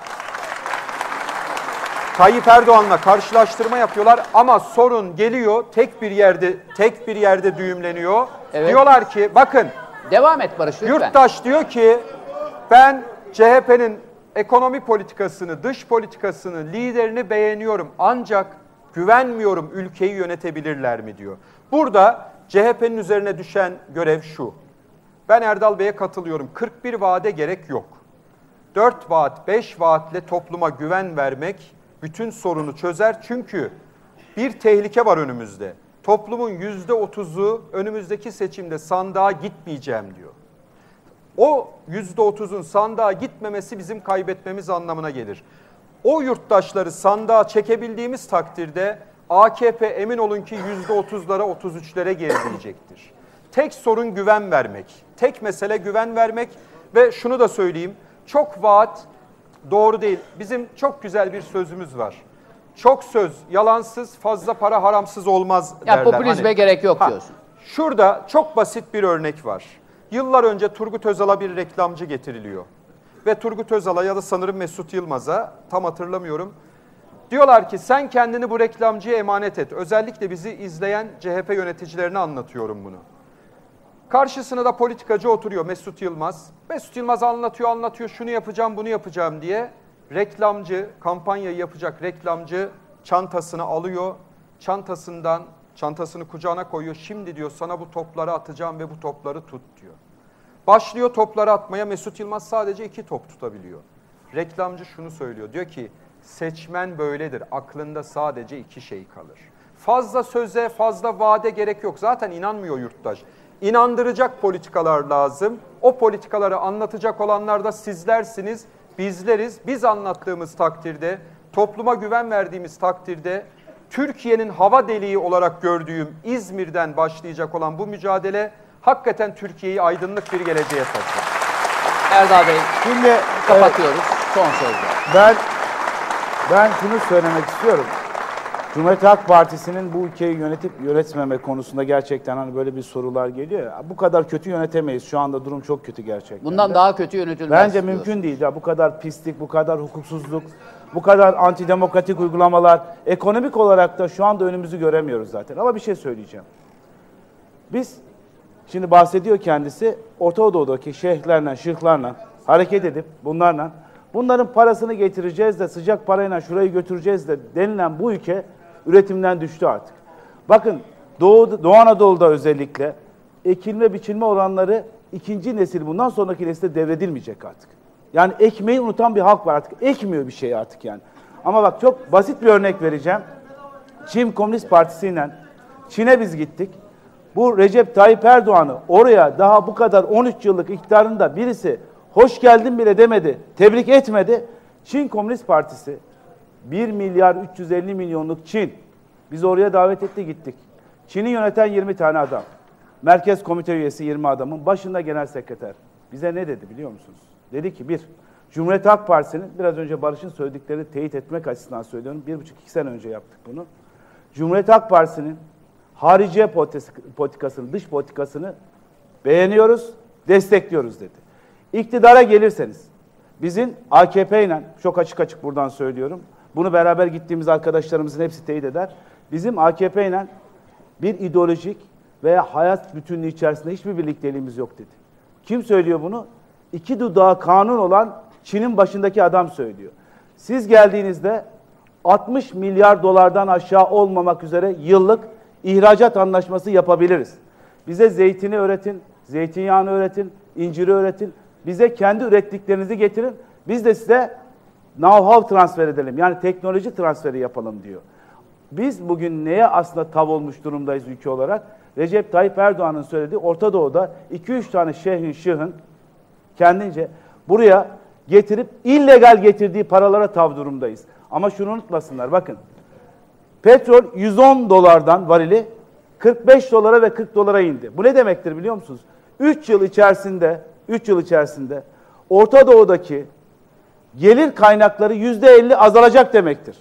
Tayyip Erdoğan'la karşılaştırma yapıyorlar ama sorun geliyor tek bir yerde tek bir yerde düğümleniyor. Evet. Diyorlar ki bakın devam et Barış lütfen. Yurttaş diyor ki ben C H P'nin ekonomi politikasını, dış politikasını, liderini beğeniyorum ancak güvenmiyorum ülkeyi yönetebilirler mi diyor. Burada C H P'nin üzerine düşen görev şu. Ben Erdal Bey'e katılıyorum. kırk bir vaade gerek yok. dört vaat, beş vaatle topluma güven vermek bütün sorunu çözer. Çünkü bir tehlike var önümüzde. Toplumun yüzde otuzu önümüzdeki seçimde sandığa gitmeyeceğim diyor. O yüzde otuzun sandığa gitmemesi bizim kaybetmemiz anlamına gelir. O yurttaşları sandığa çekebildiğimiz takdirde A K P emin olun ki yüzde otuzlara, otuz üçlere gerileyecektir. Tek sorun güven vermek. Tek mesele güven vermek ve şunu da söyleyeyim. Çok vaat doğru değil. Bizim çok güzel bir sözümüz var. Çok söz yalansız, fazla para haramsız olmaz ya derler. Popülizme hani, gerek yok ha, diyorsun. Şurada çok basit bir örnek var. Yıllar önce Turgut Özal'a bir reklamcı getiriliyor. Ve Turgut Özal'a ya da sanırım Mesut Yılmaz'a, tam hatırlamıyorum. Diyorlar ki sen kendini bu reklamcıya emanet et. Özellikle bizi izleyen C H P yöneticilerine anlatıyorum bunu. Karşısına da politikacı oturuyor Mesut Yılmaz. Mesut Yılmaz anlatıyor anlatıyor şunu yapacağım bunu yapacağım diye. Reklamcı, kampanyayı yapacak reklamcı çantasını alıyor. Çantasından, çantasını kucağına koyuyor. Şimdi diyor sana bu topları atacağım ve bu topları tut diyor. Başlıyor topları atmaya. Mesut Yılmaz sadece iki top tutabiliyor. Reklamcı şunu söylüyor. Diyor ki seçmen böyledir. Aklında sadece iki şey kalır. Fazla söze, fazla vaade gerek yok. Zaten inanmıyor yurttaş. İnandıracak politikalar lazım. O politikaları anlatacak olanlar da sizlersiniz, bizleriz. Biz anlattığımız takdirde, topluma güven verdiğimiz takdirde, Türkiye'nin hava deliği olarak gördüğüm İzmir'den başlayacak olan bu mücadele hakikaten Türkiye'yi aydınlık bir geleceğe taşır. Erdal Bey, şimdi kapatıyoruz. Son sözler. Ben ben şunu söylemek istiyorum. Cumhuriyet Halk Partisi'nin bu ülkeyi yönetip yönetmeme konusunda gerçekten hani böyle bir sorular geliyor ya. Bu kadar kötü yönetemeyiz. Şu anda durum çok kötü gerçekten. Bundan de. daha kötü yönetilmez. Bence diyorsun. Mümkün değil. Ya bu kadar pislik, bu kadar hukuksuzluk, bu kadar antidemokratik uygulamalar. Ekonomik olarak da şu anda önümüzü göremiyoruz zaten. Ama bir şey söyleyeceğim. Biz şimdi bahsediyor kendisi Orta Doğu'daki şeyhlerle, şirklerle hareket edip bunlarla bunların parasını getireceğiz de sıcak parayla şurayı götüreceğiz de denilen bu ülke üretimden düştü artık. Bakın Doğu, Doğu Anadolu'da özellikle ekilme biçilme oranları ikinci nesil bundan sonraki nesile devredilmeyecek artık. Yani ekmeği unutan bir halk var artık. Ekmiyor bir şey artık yani. Ama bak çok basit bir örnek vereceğim. Çin Komünist Partisi'yle Çin'e biz gittik. Bu Recep Tayyip Erdoğan'ı oraya daha bu kadar on üç yıllık iktidarında birisi hoş geldin bile demedi, tebrik etmedi. Çin Komünist Partisi bir milyar üç yüz elli milyonluk Çin. Biz oraya davet etti gittik. Çin'i yöneten yirmi tane adam. Merkez komite üyesi yirmi adamın başında genel sekreter. Bize ne dedi biliyor musunuz? Dedi ki bir, Cumhuriyet Halk Partisi'nin biraz önce Barış'ın söylediklerini teyit etmek açısından söylüyorum. Bir buçuk iki sene önce yaptık bunu. Cumhuriyet Halk Partisi'nin hariciye politikasını, dış politikasını beğeniyoruz, destekliyoruz dedi. İktidara gelirseniz bizim A K P ile çok açık açık buradan söylüyorum. Bunu beraber gittiğimiz arkadaşlarımızın hepsi teyit eder. Bizim A K P ile bir ideolojik veya hayat bütünlüğü içerisinde hiçbir birlikteliğimiz yok dedi. Kim söylüyor bunu? İki dudağı kanun olan Çin'in başındaki adam söylüyor. Siz geldiğinizde altmış milyar dolardan aşağı olmamak üzere yıllık ihracat anlaşması yapabiliriz. Bize zeytini öğretin, zeytinyağını öğretin, inciri öğretin. Bize kendi ürettiklerinizi getirin. Biz de size know-how transfer edelim. Yani teknoloji transferi yapalım diyor. Biz bugün neye aslında tav olmuş durumdayız ülke olarak? Recep Tayyip Erdoğan'ın söylediği Orta Doğu'da iki üç tane şeyhin şıhın kendince buraya getirip illegal getirdiği paralara tav durumdayız. Ama şunu unutmasınlar bakın. Petrol yüz on dolardan varili kırk beş dolara ve kırk dolara indi. Bu ne demektir biliyor musunuz? üç yıl içerisinde üç yıl içerisinde Orta Doğu'daki gelir kaynakları yüzde elli azalacak demektir.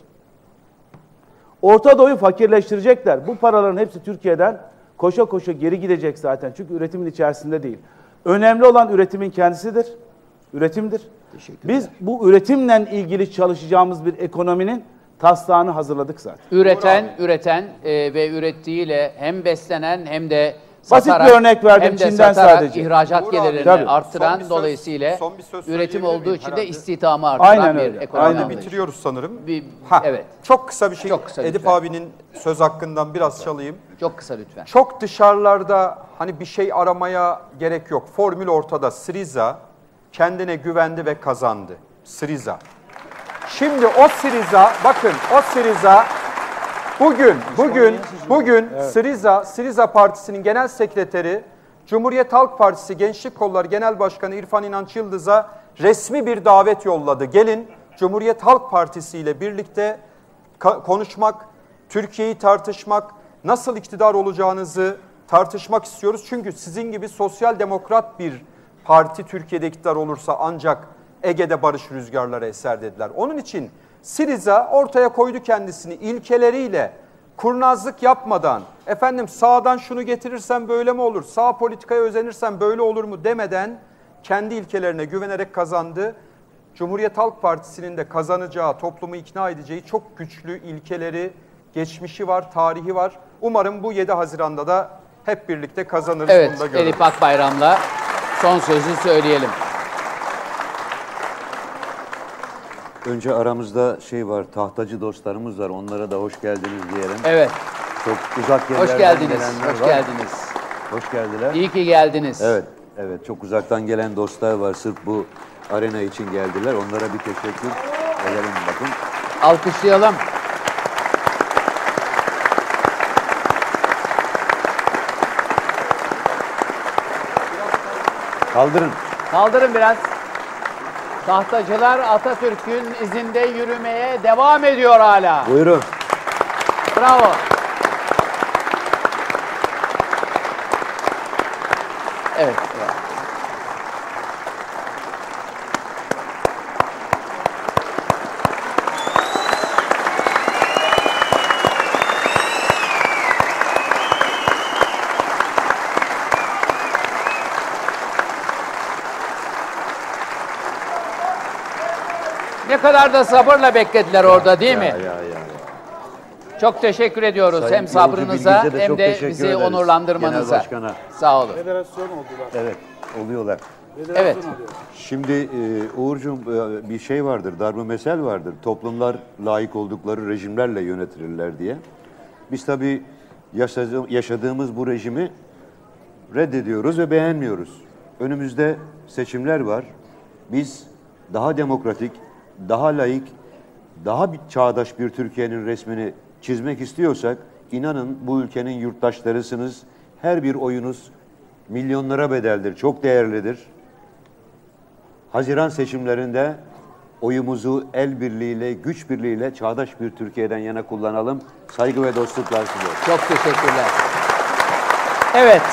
Orta Doğu'yu fakirleştirecekler. Bu paraların hepsi Türkiye'den koşa koşa geri gidecek zaten. Çünkü üretimin içerisinde değil. Önemli olan üretimin kendisidir. Üretimdir. Biz bu üretimle ilgili çalışacağımız bir ekonominin taslağını hazırladık zaten. Üreten, üreten e, ve ürettiğiyle hem beslenen hem de basit satarak, bir örnek verdim hem de Çin'den satarak sadece. ihracat Uğur gelirini abi, arttıran son bir söz- dolayısıyla son bir söz üretim söyleyebilir olduğu miyim için de herhalde? istihdamı artıran Aynen bir öyle. ekonomi Aynen. anlayışı. Bitiriyoruz sanırım. Bir, Ha, evet. Çok kısa bir şey. Çok kısa Edip lütfen. abinin söz hakkından biraz çalayım. Çok kısa lütfen. Çok dışarılarda hani bir şey aramaya gerek yok. Formül ortada. Syriza kendine güvendi ve kazandı. Syriza. Şimdi o Syriza, bakın o Syriza bugün, bugün, bugün Syriza, Syriza Partisi'nin genel sekreteri, Cumhuriyet Halk Partisi Gençlik Kolları Genel Başkanı İrfan İnanç Yıldız'a resmi bir davet yolladı. Gelin Cumhuriyet Halk Partisi ile birlikte konuşmak, Türkiye'yi tartışmak, nasıl iktidar olacağınızı tartışmak istiyoruz. Çünkü sizin gibi sosyal demokrat bir parti Türkiye'de iktidar olursa ancak Ege'de barış rüzgarları eser dediler. Onun için Syriza ortaya koydu kendisini ilkeleriyle, kurnazlık yapmadan, efendim sağdan şunu getirirsen böyle mi olur, sağ politikaya özenirsen böyle olur mu demeden kendi ilkelerine güvenerek kazandı. Cumhuriyet Halk Partisi'nin de kazanacağı, toplumu ikna edeceği çok güçlü ilkeleri, geçmişi var, tarihi var. Umarım bu yedi Haziran'da da Hep birlikte kazanırız. Evet, bunu da görürüz. Edip Akbayram'la son sözü söyleyelim. Önce aramızda şey var, tahtacı dostlarımız var. Onlara da hoş geldiniz diyelim. Evet. Çok uzak yerlerden Hoş geldiniz. gelenler Hoş var. geldiniz. Hoş geldiler. İyi ki geldiniz. Evet, evet. Çok uzaktan gelen dostlar var. Sırf bu arena için geldiler. Onlara bir teşekkür edelim bakın. Alkışlayalım. Kaldırın. Kaldırın biraz. Tahtacılar Atatürk'ün izinde yürümeye devam ediyor hala. Buyurun. Bravo. Evet. evet. Ne kadar da sabırla beklediler orada değil mi? Ya, ya, ya. Çok teşekkür ediyoruz Sayın hem sabrınıza Yolcu Bilgiz'e de hem çok de teşekkür bizi ederiz. onurlandırmanıza. Genel Başkan'a. Sağ olun. Federasyon oldular. Evet, oluyorlar. Federasyon Evet. oluyor. Şimdi e, Uğurcuğum e, bir şey vardır, darbu mesel vardır. Toplumlar layık oldukları rejimlerle yönetilirler diye. Biz tabii yaşadığım- yaşadığımız bu rejimi reddediyoruz ve beğenmiyoruz. Önümüzde seçimler var. Biz daha demokratik, daha layık, daha bir çağdaş bir Türkiye'nin resmini çizmek istiyorsak, inanın bu ülkenin yurttaşlarısınız. Her bir oyunuz milyonlara bedeldir, çok değerlidir. Haziran seçimlerinde oyumuzu el birliğiyle, güç birliğiyle çağdaş bir Türkiye'den yana kullanalım. Saygı ve dostluklar sunuyorum. Çok teşekkürler. Evet.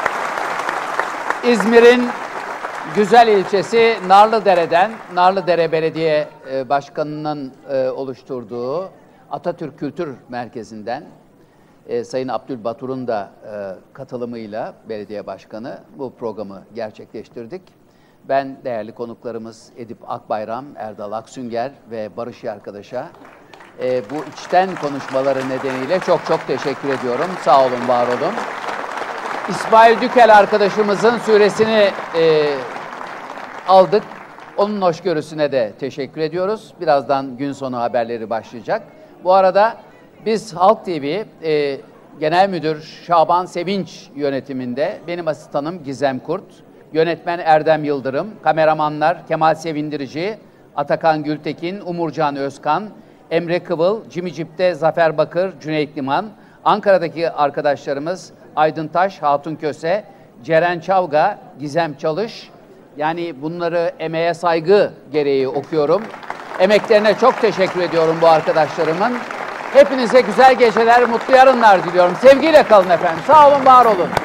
İzmir'in güzel ilçesi Narlıdere'den, Narlıdere Belediye e, Başkanı'nın e, oluşturduğu Atatürk Kültür Merkezi'nden e, Sayın Abdülbatur'un da e, katılımıyla belediye başkanı bu programı gerçekleştirdik. Ben değerli konuklarımız Edip Akbayram, Erdal Aksünger ve Barış Arkadaş'a e, bu içten konuşmaları nedeniyle çok çok teşekkür ediyorum. Sağ olun, var olun. İsmail Dükel arkadaşımızın süresini e, aldık. Onun hoşgörüsüne de teşekkür ediyoruz. Birazdan gün sonu haberleri başlayacak. Bu arada biz Halk T V e, Genel Müdür Şaban Sevinç yönetiminde, benim asistanım Gizem Kurt, yönetmen Erdem Yıldırım, kameramanlar Kemal Sevindirici, Atakan Gültekin, Umurcan Özkan, Emre Kıvıl, Cimicip'te Zafer Bakır, Cüneyt Liman, Ankara'daki arkadaşlarımız Aydın Taş, Hatun Köse, Ceren Çavga, Gizem Çalış. Yani bunları emeğe saygı gereği okuyorum. Emeklerine çok teşekkür ediyorum bu arkadaşlarımın. Hepinize güzel geceler, mutlu yarınlar diliyorum. Sevgiyle kalın efendim. Sağ olun, var olun.